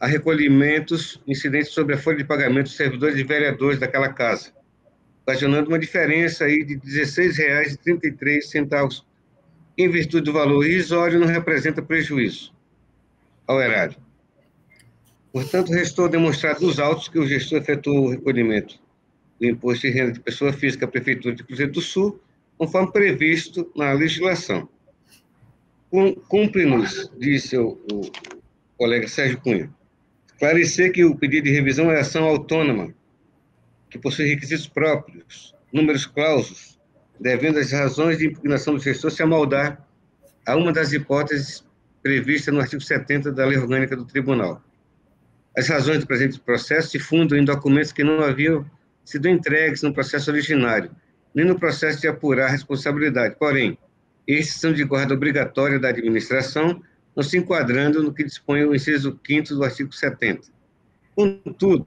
Speaker 4: a recolhimentos incidentes sobre a folha de pagamento dos servidores e vereadores daquela casa, ocasionando uma diferença aí de dezesseis reais e trinta e três centavos, em virtude do valor irrisório, não representa prejuízo ao erário. Portanto, restou demonstrado nos autos que o gestor efetuou o recolhimento do imposto de renda de pessoa física à Prefeitura de Cruzeiro do Sul, conforme previsto na legislação. Cumpre-nos, disse o, o colega Sérgio Cunha, esclarecer que o pedido de revisão é ação autônoma, que possui requisitos próprios, números clausos, devendo as razões de impugnação do gestor se amoldar a uma das hipóteses previstas no artigo setenta da Lei Orgânica do Tribunal. As razões do presente processo se fundam em documentos que não haviam sido entregues no processo originário, nem no processo de apurar a responsabilidade. Porém, estes são de guarda obrigatória da administração, não se enquadrando no que dispõe o inciso quinto do artigo setenta. Contudo,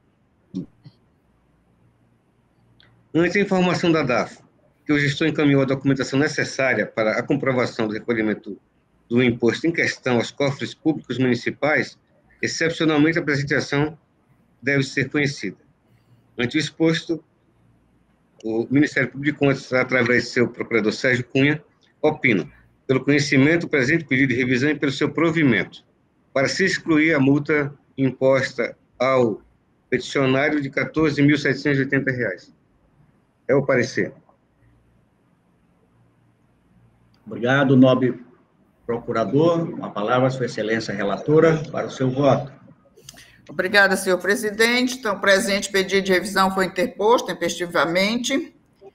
Speaker 4: ante a informação da D A F, que o gestor encaminhou a documentação necessária para a comprovação do recolhimento do imposto em questão aos cofres públicos municipais, excepcionalmente a apresentação deve ser conhecida. Ante o exposto, o Ministério Público de Contas, através de seu procurador Sérgio Cunha, opina, pelo conhecimento do presente pedido de revisão e pelo seu provimento, para se excluir a multa imposta ao peticionário de quatorze mil setecentos e oitenta reais. É o parecer.
Speaker 3: Obrigado, nobre procurador. A palavra, Sua Excelência Relatora, para o seu voto.
Speaker 8: Obrigada, senhor presidente. Então, o presente pedido de revisão foi interposto tempestivamente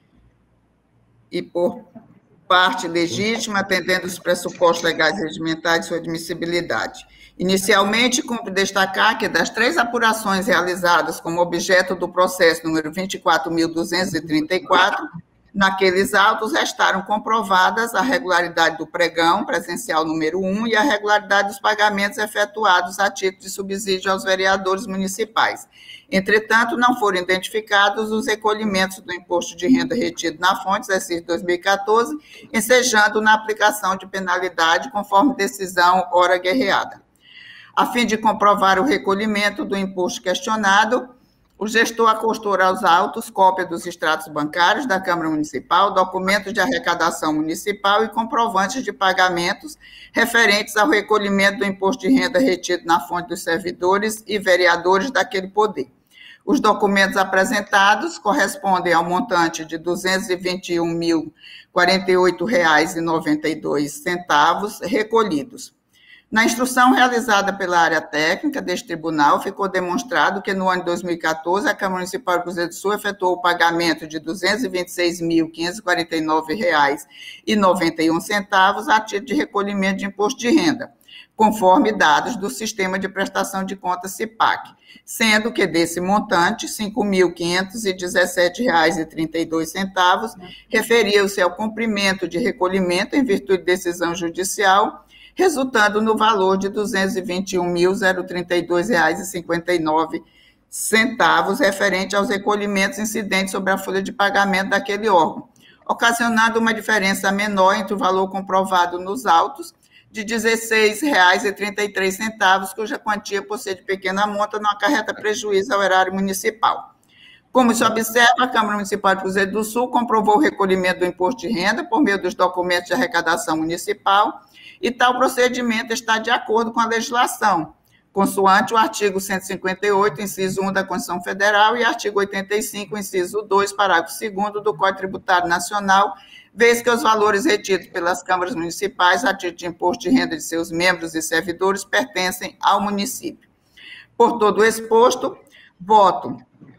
Speaker 8: e por parte legítima, atendendo os pressupostos legais e regimentais de sua admissibilidade. Inicialmente, cumpre destacar que das três apurações realizadas como objeto do processo número vinte e quatro mil duzentos e trinta e quatro, naqueles autos restaram comprovadas a regularidade do pregão presencial número um e a regularidade dos pagamentos efetuados a título de subsídio aos vereadores municipais. Entretanto, não foram identificados os recolhimentos do imposto de renda retido na fonte, exercício dois mil e quatorze, ensejando na aplicação de penalidade conforme decisão ora guerreada. A fim de comprovar o recolhimento do imposto questionado, o gestor acostou aos autos cópia dos extratos bancários da Câmara Municipal, documentos de arrecadação municipal e comprovantes de pagamentos referentes ao recolhimento do imposto de renda retido na fonte dos servidores e vereadores daquele poder. Os documentos apresentados correspondem ao montante de duzentos e vinte e um mil, quarenta e oito reais e noventa e dois centavos recolhidos. Na instrução realizada pela área técnica deste tribunal, ficou demonstrado que no ano de dois mil e quatorze, a Câmara Municipal de Cruzeiro do Sul efetuou o pagamento de duzentos e vinte e seis mil, quinhentos e quarenta e nove reais e noventa e um centavos a título de recolhimento de imposto de renda, conforme dados do Sistema de Prestação de Contas CIPAC, sendo que desse montante, cinco mil quinhentos e dezessete reais e trinta e dois centavos referia-se ao cumprimento de recolhimento em virtude de decisão judicial, resultando no valor de duzentos e vinte e um mil, trinta e dois reais e cinquenta e nove centavos referente aos recolhimentos incidentes sobre a folha de pagamento daquele órgão, ocasionando uma diferença menor entre o valor comprovado nos autos de dezesseis reais e trinta e três centavos, cuja quantia, por ser de pequena monta, não acarreta prejuízo ao erário municipal. Como se observa, a Câmara Municipal de Cruzeiro do Sul comprovou o recolhimento do imposto de renda por meio dos documentos de arrecadação municipal, e tal procedimento está de acordo com a legislação, consoante o artigo cento e cinquenta e oito, inciso um da Constituição Federal e artigo oitenta e cinco, inciso dois, parágrafo segundo do Código Tributário Nacional, vez que os valores retidos pelas câmaras municipais a título de imposto de renda de seus membros e servidores pertencem ao município. Por todo o exposto, voto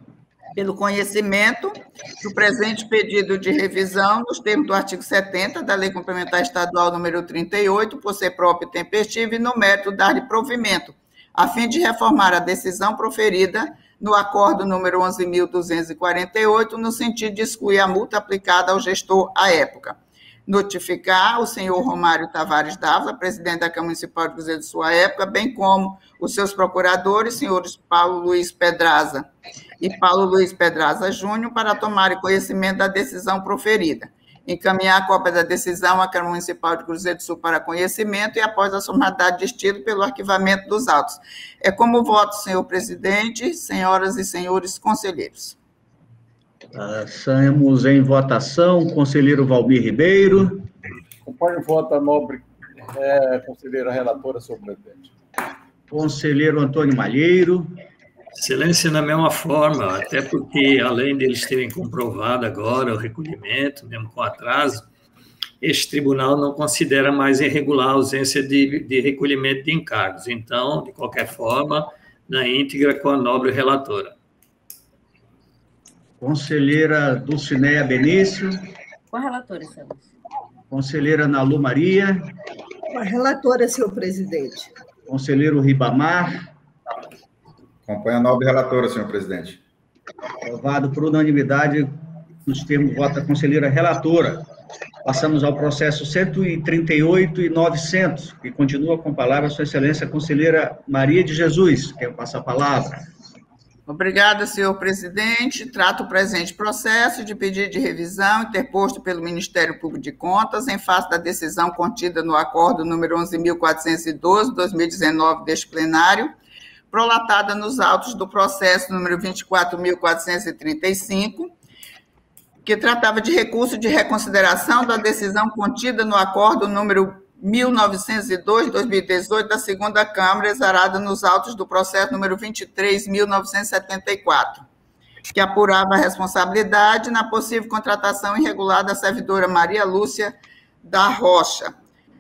Speaker 8: pelo conhecimento do presente pedido de revisão nos termos do artigo setenta da Lei Complementar Estadual número trinta e oito, por ser próprio e tempestivo, e no mérito dar-lhe provimento, a fim de reformar a decisão proferida no acordo número onze mil duzentos e quarenta e oito, no sentido de excluir a multa aplicada ao gestor à época. Notificar o senhor Romário Tavares Dávila, presidente da Câmara Municipal de Cruzeiro do Sul à época, bem como os seus procuradores, senhores Paulo Luiz Pedraza e Paulo Luiz Pedraza Júnior, para tomarem conhecimento da decisão proferida. encaminhar a cópia da decisão à Câmara Municipal de Cruzeiro do Sul para conhecimento e, após a formalidade de estilo, pelo arquivamento dos autos. É como voto, senhor presidente, senhoras e senhores conselheiros.
Speaker 3: Passamos em votação. Conselheiro Valmir Ribeiro.
Speaker 1: Acompanho o voto da nobre é, conselheira relatora, senhor presidente.
Speaker 3: Conselheiro Antônio Malheiro.
Speaker 5: Excelência, na mesma forma, até porque, além deles terem comprovado agora o recolhimento, mesmo com atraso, este tribunal não considera mais irregular a ausência de, de recolhimento de encargos. Então, de qualquer forma, na íntegra com a nobre relatora.
Speaker 3: Conselheira Dulcineia Benício.
Speaker 6: Com a relatora, excelência.
Speaker 3: Conselheira Nalu Maria.
Speaker 2: Com a relatora, senhor presidente.
Speaker 3: Conselheiro Ribamar.
Speaker 7: Acompanha a nobre relatora, senhor presidente.
Speaker 3: Aprovado por unanimidade, nos termos voto da conselheira relatora. Passamos ao processo cento e trinta e oito e novecentos, que continua com a palavra a sua excelência, conselheira Maria de Jesus. Quero passar a palavra.
Speaker 8: Obrigada, senhor presidente. Trato o presente processo de pedido de revisão interposto pelo Ministério Público de Contas em face da decisão contida no acordo número onze mil quatrocentos e doze, de dois mil e dezenove, deste plenário, prolatada nos autos do processo número vinte e quatro mil quatrocentos e trinta e cinco, que tratava de recurso de reconsideração da decisão contida no acordo número mil novecentos e dois, de dois mil e dezoito, da segunda Câmara, exarada nos autos do processo número vinte e três mil novecentos e setenta e quatro, que apurava a responsabilidade na possível contratação irregular da servidora Maria Lúcia da Rocha.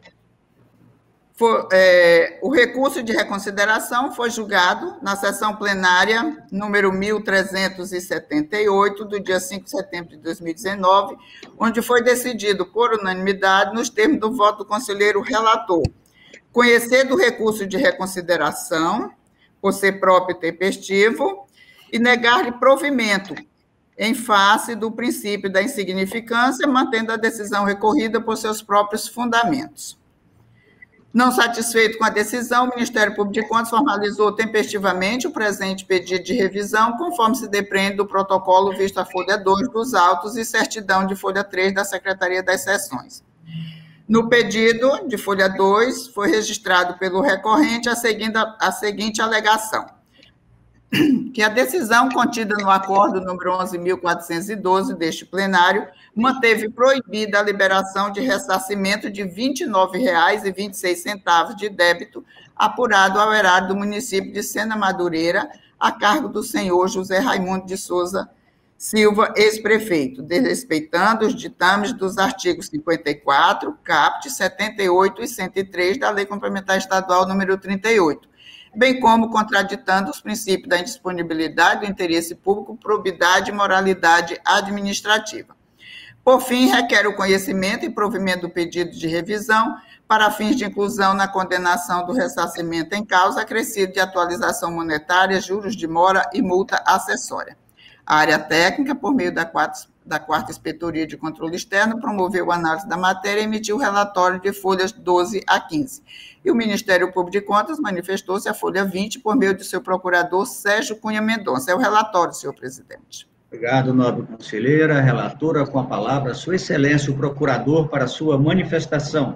Speaker 8: Foi, é, o recurso de reconsideração foi julgado na sessão plenária número mil trezentos e setenta e oito, do dia cinco de setembro de dois mil e dezenove, onde foi decidido por unanimidade, nos termos do voto do conselheiro relator, conhecer do recurso de reconsideração, por ser próprio e tempestivo, e negar-lhe provimento, em face do princípio da insignificância, mantendo a decisão recorrida por seus próprios fundamentos. Não satisfeito com a decisão, o Ministério Público de Contas formalizou tempestivamente o presente pedido de revisão, conforme se depreende do protocolo visto a folha dois dos autos e certidão de folha três da Secretaria das Seções. No pedido de folha dois, foi registrado pelo recorrente a seguinte, a seguinte alegação: que a decisão contida no acordo número onze mil quatrocentos e doze deste plenário manteve proibida a liberação de ressarcimento de vinte e nove reais e vinte e seis centavos de débito apurado ao erário do município de Sena Madureira, a cargo do senhor José Raimundo de Souza Silva, ex-prefeito, desrespeitando os ditames dos artigos cinquenta e quatro, caput, setenta e oito e cento e três da Lei Complementar Estadual número trinta e oito, bem como contraditando os princípios da indisponibilidade do interesse público, probidade e moralidade administrativa. Por fim, requer o conhecimento e provimento do pedido de revisão para fins de inclusão na condenação do ressarcimento em causa acrescido de atualização monetária, juros de mora e multa acessória. A área técnica, por meio da quarta, da quarta Inspetoria de Controle Externo, promoveu a análise da matéria e emitiu o relatório de folhas doze a quinze. E o Ministério Público de Contas manifestou-se a folha vinte por meio de seu procurador Sérgio Cunha Mendonça. É o relatório, senhor presidente.
Speaker 3: Obrigado, nobre conselheira. Relatora, com a palavra, sua excelência, o procurador, para a sua manifestação.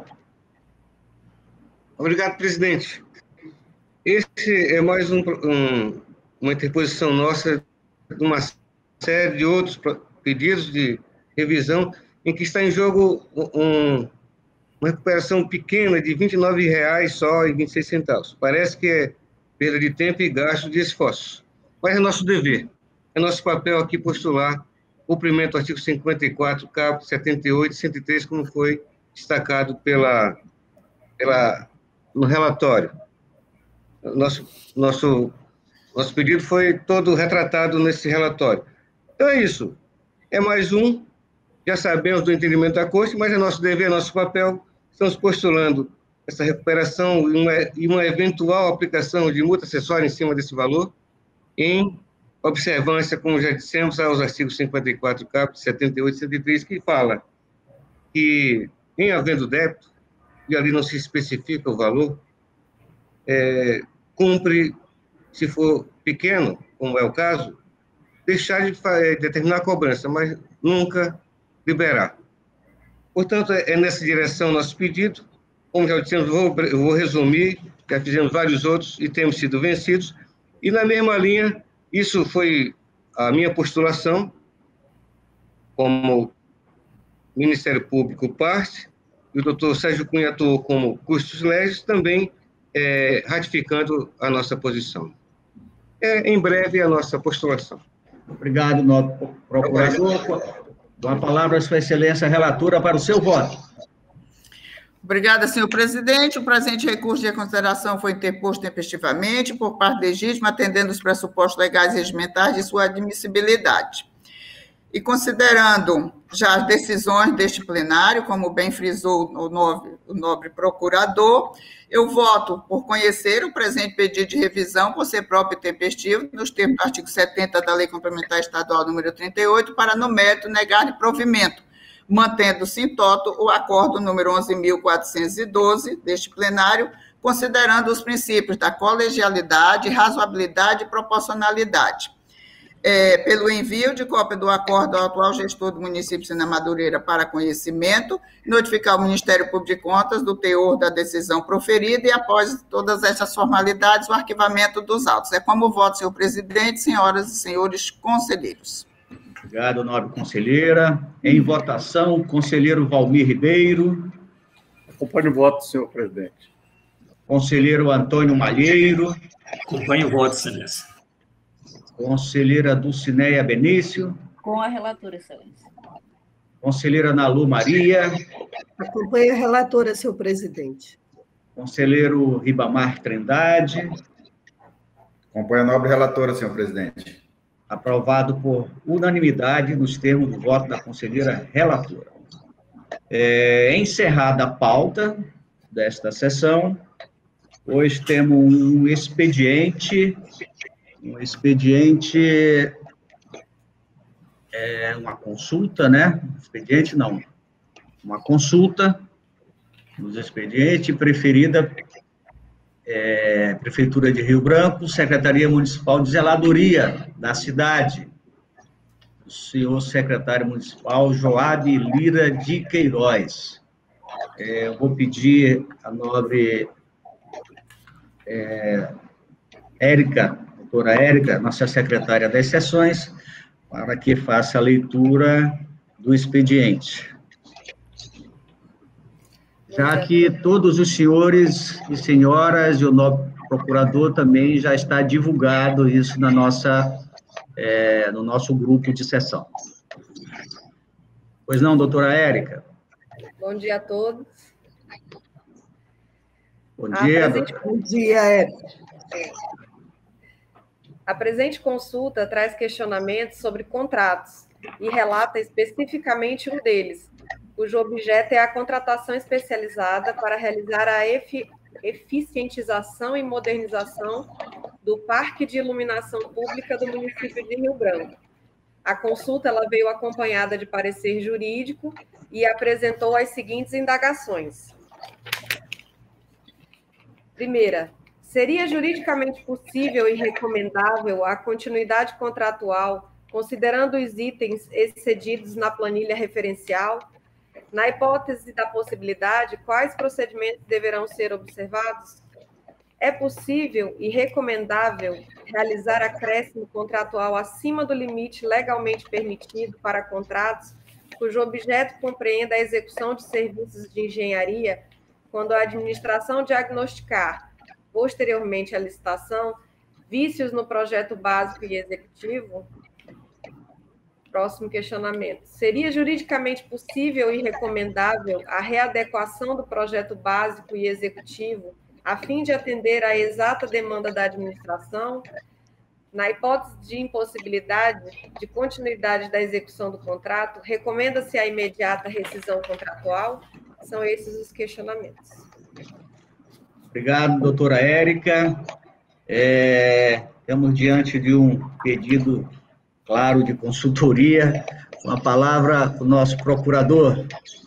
Speaker 4: Obrigado, presidente. Esse é mais um, um, uma interposição nossa de uma série de outros pedidos de revisão em que está em jogo um, uma recuperação pequena de vinte e nove reais só e vinte e seis centavos. Parece que é perda de tempo e gasto de esforço. Mas é nosso dever, é nosso papel aqui postular o cumprimento do artigo cinquenta e quatro, caput, setenta e oito e cento e três, como foi destacado pela, pela, no relatório. Nosso, nosso, nosso pedido foi todo retratado nesse relatório. Então é isso. É mais um, já sabemos do entendimento da Corte, mas é nosso dever, é nosso papel. Estamos postulando essa recuperação e uma, e uma eventual aplicação de multa acessória em cima desse valor, em observância, como já dissemos, aos artigos cinquenta e quatro, caput, setenta e oito e cento e três, que fala que, em havendo débito, e ali não se especifica o valor, é, cumpre, se for pequeno, como é o caso, deixar de determinar a cobrança, mas nunca liberar. Portanto, é nessa direção nosso pedido. Como já dissemos, vou, vou resumir, já fizemos vários outros e temos sido vencidos. E na mesma linha, isso foi a minha postulação como Ministério Público parte, e o doutor Sérgio Cunha atuou como custos legis, também é, ratificando a nossa posição. É, em breve, a nossa postulação.
Speaker 3: Obrigado, nobre procurador. Dou a palavra à Sua Excelência Relatora para o seu voto.
Speaker 8: Obrigada, senhor presidente. O presente recurso de consideração foi interposto tempestivamente por parte legítima, atendendo os pressupostos legais e regimentais de sua admissibilidade. E considerando já as decisões deste plenário, como bem frisou o nobre, o nobre procurador, eu voto por conhecer o presente pedido de revisão, por ser próprio e tempestivo, nos termos do artigo setenta da Lei Complementar Estadual número trinta e oito, para, no mérito, negar de provimento, mantendo-se em toto o acordo número onze mil quatrocentos e doze deste plenário, considerando os princípios da colegialidade, razoabilidade e proporcionalidade. É, pelo envio de cópia do acordo ao atual gestor do município de Sena Madureira para conhecimento, notificar o Ministério Público de Contas do teor da decisão proferida e, após todas essas formalidades, o arquivamento dos autos. É como voto, senhor presidente, senhoras e senhores conselheiros.
Speaker 3: Obrigado, nobre conselheira. Em votação, conselheiro Valmir Ribeiro.
Speaker 1: Acompanho o voto, senhor presidente.
Speaker 3: Conselheiro Antônio Malheiro.
Speaker 5: Acompanho o voto, excelência.
Speaker 3: Conselheira Dulcineia Benício.
Speaker 6: Com a relatora, excelência.
Speaker 3: Conselheira Nalu Maria.
Speaker 2: Acompanho a relatora, senhor presidente.
Speaker 3: Conselheiro Ribamar Trindade.
Speaker 7: Acompanho a nobre relatora, senhor presidente.
Speaker 3: Aprovado por unanimidade nos termos do voto da conselheira relatora. É, encerrada a pauta desta sessão, hoje temos um expediente, um expediente, é, uma consulta, né? Expediente não, uma consulta nos expedientes preferida, é, Prefeitura de Rio Branco, Secretaria Municipal de Zeladoria da cidade, o senhor secretário municipal Joabe Lira de Queiroz. É, eu vou pedir a nobre é, Érica, doutora Érica, nossa secretária das sessões, para que faça a leitura do expediente. Já que todos os senhores e senhoras e o nobre procurador também já está divulgado isso na nossa, é, no nosso grupo de sessão. Pois não, doutora Érica?
Speaker 9: Bom dia a todos.
Speaker 3: Bom dia.
Speaker 2: Presente... Bom dia, Érica.
Speaker 9: A presente consulta traz questionamentos sobre contratos e relata especificamente um deles, cujo objeto é a contratação especializada para realizar a efi eficientização e modernização do Parque de Iluminação Pública do município de Rio Branco. A consulta ela veio acompanhada de parecer jurídico e apresentou as seguintes indagações. Primeira, seria juridicamente possível e recomendável a continuidade contratual, considerando os itens excedidos na planilha referencial? Na hipótese da possibilidade, quais procedimentos deverão ser observados? É possível e recomendável realizar acréscimo contratual acima do limite legalmente permitido para contratos cujo objeto compreenda a execução de serviços de engenharia, quando a administração diagnosticar, posteriormente à licitação, vícios no projeto básico e executivo? Próximo questionamento. Seria juridicamente possível e recomendável a readequação do projeto básico e executivo a fim de atender à exata demanda da administração? Na hipótese de impossibilidade de continuidade da execução do contrato, recomenda-se a imediata rescisão contratual? São esses os questionamentos.
Speaker 3: Obrigado, doutora Érica. É, estamos diante de um pedido claro de consultoria. Com a palavra, o nosso procurador.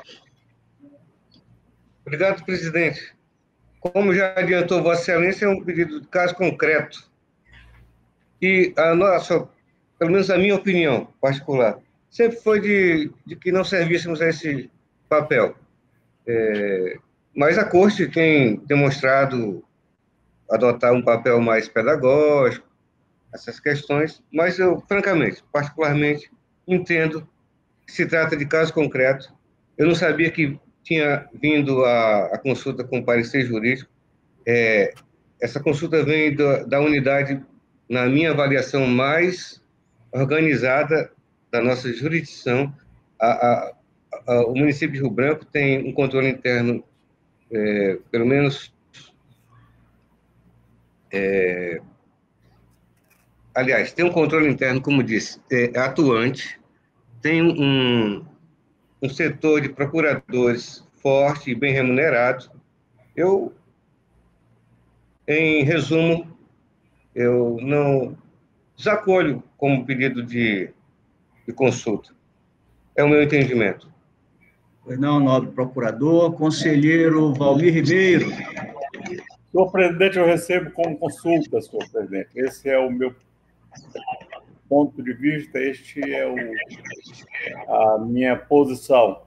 Speaker 4: Obrigado, presidente. Como já adiantou Vossa Excelência, é um pedido de caso concreto. E a nossa, pelo menos a minha opinião particular, sempre foi de, de que não servíssemos a esse papel. É, mas a Corte tem demonstrado adotar um papel mais pedagógico, essas questões, mas eu, francamente, particularmente, entendo que se trata de caso concreto. Eu não sabia que tinha vindo a, a consulta com parecer jurídico. É, essa consulta vem da, da unidade, na minha avaliação, mais organizada da nossa jurisdição. A, a, a, o município de Rio Branco tem um controle interno, é, pelo menos... É, aliás, tem um controle interno, como disse, é, atuante, tem um, um setor de procuradores forte e bem remunerado. Eu, em resumo, eu não desacolho como pedido de, de consulta. É o meu entendimento.
Speaker 3: Pois não, nobre procurador. Conselheiro Valmir Ribeiro.
Speaker 1: Senhor presidente, eu recebo como consulta, senhor presidente. Esse é o meu ponto de vista, este é o, a minha posição.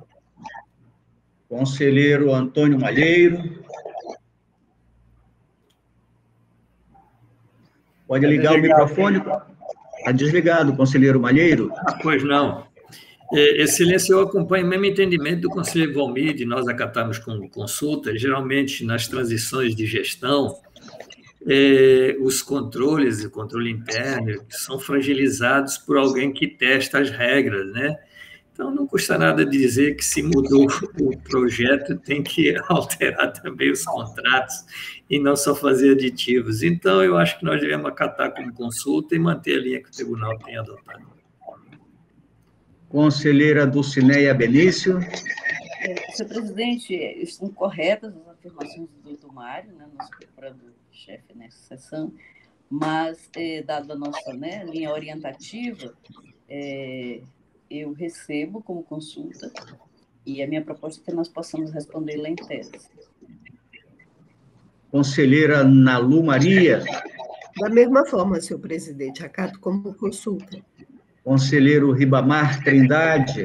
Speaker 3: Conselheiro Antônio Malheiro. Pode ligar o microfone. Está desligado, conselheiro Malheiro.
Speaker 5: Ah, pois não. É, Excelência, eu acompanho o mesmo entendimento do conselheiro Valmir, de nós acatarmos com consulta. Geralmente, nas transições de gestão, é, os controles, o controle interno, são fragilizados por alguém que testa as regras, né? Então, não custa nada dizer que, se mudou o projeto, tem que alterar também os contratos e não só fazer aditivos. Então, eu acho que nós devemos acatar como consulta e manter a linha que o tribunal tem adotado.
Speaker 3: Conselheira Dulcineia Benício.
Speaker 6: É, senhor presidente, estão corretas as afirmações do doutor Mário, né, nosso procurador-chefe nessa sessão, mas, é, dada a nossa, né, linha orientativa, é, eu recebo como consulta e a minha proposta é que nós possamos responder-la em tese.
Speaker 3: Conselheira Nalu Maria.
Speaker 2: Da mesma forma, senhor presidente, acato como consulta.
Speaker 3: Conselheiro Ribamar Trindade.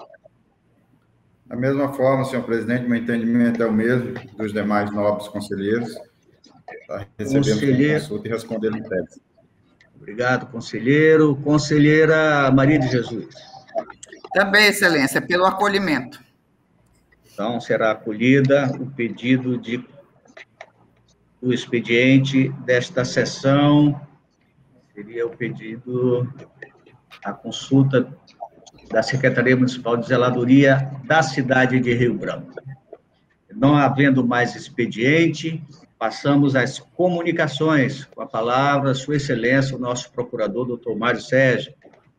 Speaker 7: Da mesma forma, senhor presidente, meu entendimento é o mesmo dos demais nobres conselheiros. Tá, recebemos a consulta e respondendo em tese.
Speaker 3: Obrigado, conselheiro. Conselheira Maria de Jesus.
Speaker 8: Também, excelência, pelo acolhimento.
Speaker 3: Então, será acolhida o pedido de, do expediente desta sessão. Seria o pedido, a consulta da Secretaria Municipal de Zeladoria da cidade de Rio Branco. Não havendo mais expediente, passamos às comunicações. Com a palavra, Sua Excelência, o nosso procurador, doutor Mário Sérgio.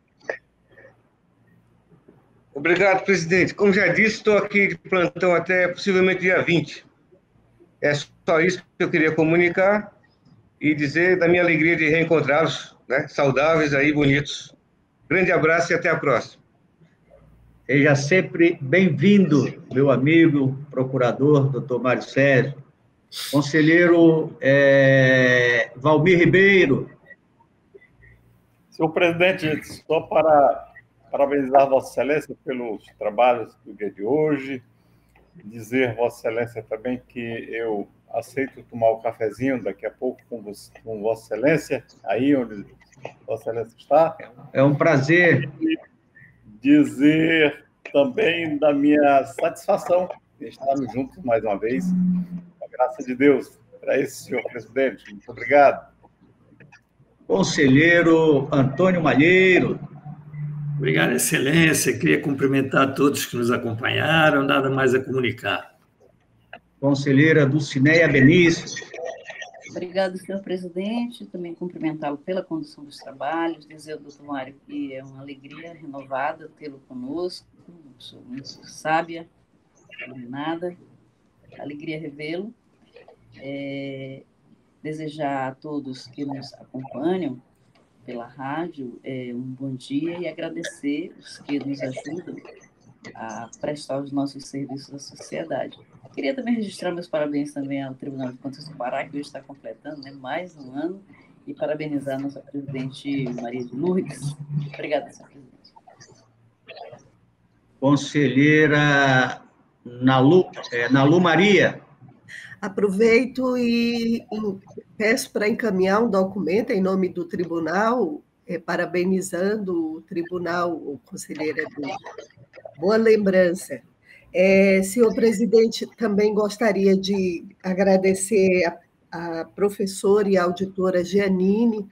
Speaker 4: Obrigado, presidente. Como já disse, estou aqui de plantão até possivelmente dia vinte. É só isso que eu queria comunicar e dizer da minha alegria de reencontrá-los, né, saudáveis aí, bonitos. Grande abraço e até a próxima.
Speaker 3: Seja sempre bem-vindo, meu amigo procurador, doutor Mário Sérgio. Conselheiro é, Valmir Ribeiro.
Speaker 1: Senhor presidente, só para parabenizar Vossa Excelência pelos trabalhos do dia de hoje, dizer Vossa Excelência também que eu aceito tomar o cafezinho daqui a pouco com, você, com Vossa Excelência, aí onde Vossa Excelência está.
Speaker 3: É um prazer.
Speaker 1: Dizer também da minha satisfação em estarmos juntos mais uma vez, com a graça de Deus. Para isso, senhor presidente. Muito obrigado.
Speaker 3: Conselheiro Antônio Malheiro.
Speaker 5: Obrigado, excelência. Queria cumprimentar todos que nos acompanharam. Nada mais a comunicar.
Speaker 3: Conselheira Dulcineia Benício.
Speaker 6: Obrigado, senhor presidente. Também cumprimentá-lo pela condução dos trabalhos, dizer ao doutor Mário que é uma alegria renovada tê-lo conosco, uma pessoa muito sábia, iluminada, alegria revê-lo. É, desejar a todos que nos acompanham pela rádio é, um bom dia e agradecer os que nos ajudam a prestar os nossos serviços à sociedade. Queria também registrar meus parabéns também ao Tribunal de Contas do Pará, que hoje está completando, né, mais um ano, e parabenizar a nossa presidente Maria de Lourdes. Obrigada, senhor presidente.
Speaker 3: Conselheira Nalu, é, Nalu Maria.
Speaker 2: Aproveito e, e peço para encaminhar um documento em nome do tribunal, é, parabenizando o tribunal, o conselheira do Boa lembrança. É, senhor presidente, também gostaria de agradecer a, a professora e auditora Giannini.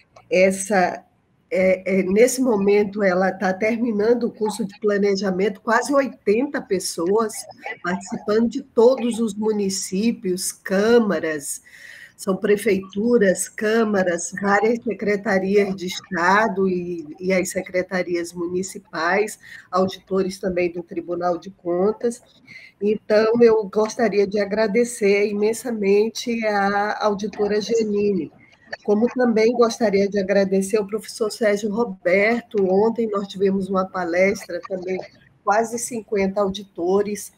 Speaker 2: Essa, é, é, nesse momento, ela está terminando o curso de planejamento, quase oitenta pessoas participando de todos os municípios, câmaras, são prefeituras, câmaras, várias secretarias de Estado e, e as secretarias municipais, auditores também do Tribunal de Contas. Então, eu gostaria de agradecer imensamente à auditora Giannini, como também gostaria de agradecer ao professor Sérgio Roberto. Ontem nós tivemos uma palestra também, quase cinquenta auditores,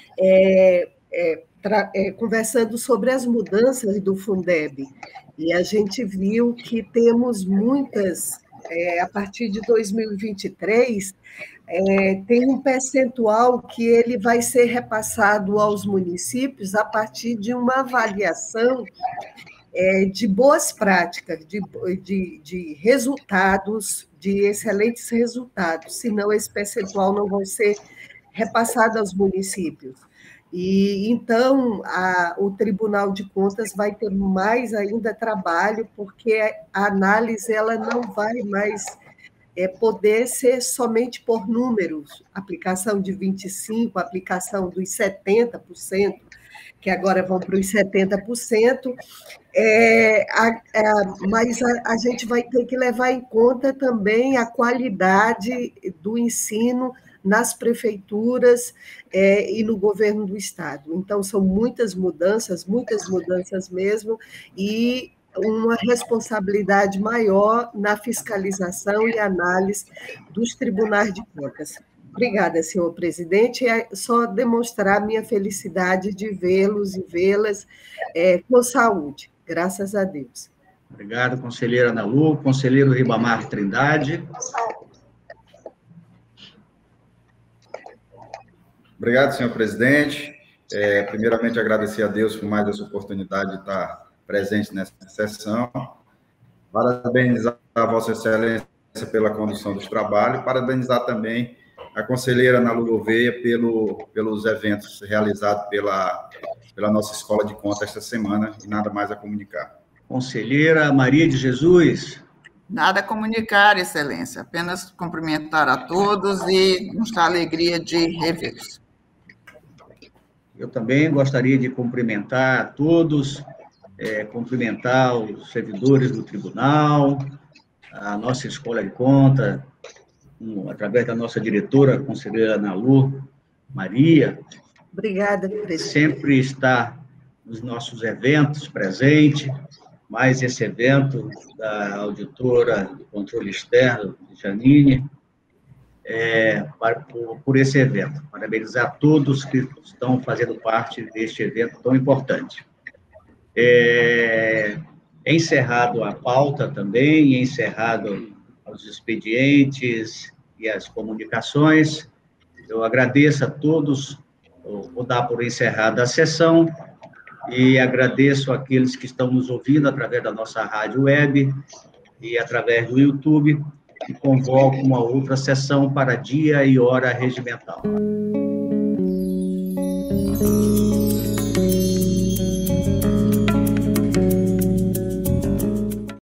Speaker 2: é, é, É, conversando sobre as mudanças do Fundeb, e a gente viu que temos muitas, é, a partir de dois mil e vinte e três, é, tem um percentual que ele vai ser repassado aos municípios a partir de uma avaliação é, de boas práticas, de, de, de resultados, de excelentes resultados, senão esse percentual não vai ser repassado aos municípios. E, então, a, o Tribunal de Contas vai ter mais ainda trabalho, porque a análise ela não vai mais é, poder ser somente por números, aplicação de vinte e cinco por cento, aplicação dos setenta por cento, que agora vão para os setenta por cento, é, a, a, mas a, a gente vai ter que levar em conta também a qualidade do ensino nas prefeituras é, e no governo do Estado. Então, são muitas mudanças, muitas mudanças mesmo, e uma responsabilidade maior na fiscalização e análise dos tribunais de contas. Obrigada, senhor presidente. É só demonstrar minha felicidade de vê-los e vê-las é, com saúde, graças a Deus.
Speaker 3: Obrigado, conselheira Nalu. Conselheiro Ribamar Trindade.
Speaker 7: Obrigado, senhor presidente. É, primeiramente, agradecer a Deus por mais essa oportunidade de estar presente nessa sessão. Parabenizar a Vossa Excelência pela condução dos trabalhos, parabenizar também a conselheira Nalu Gouveia pelo, pelos eventos realizados pela, pela nossa Escola de Contas esta semana, e nada mais a comunicar.
Speaker 3: Conselheira Maria de Jesus.
Speaker 8: Nada a comunicar, Excelência, apenas cumprimentar a todos e mostrar a alegria de revê-los.
Speaker 3: Eu também gostaria de cumprimentar a todos, é, cumprimentar os servidores do tribunal, a nossa Escola de Contas, um, através da nossa diretora, a conselheira Nalu Maria.
Speaker 2: Obrigada, presidente.
Speaker 3: Sempre está nos nossos eventos presente, mais esse evento da auditora do controle externo, Giannini, é, por, por esse evento. Parabenizar a todos que estão fazendo parte deste evento tão importante. É, encerrado a pauta também, encerrado os expedientes e as comunicações, eu agradeço a todos, vou dar por encerrada a sessão, e agradeço àqueles que estão nos ouvindo através da nossa rádio web e através do YouTube, e convoco uma outra sessão para dia e hora regimental.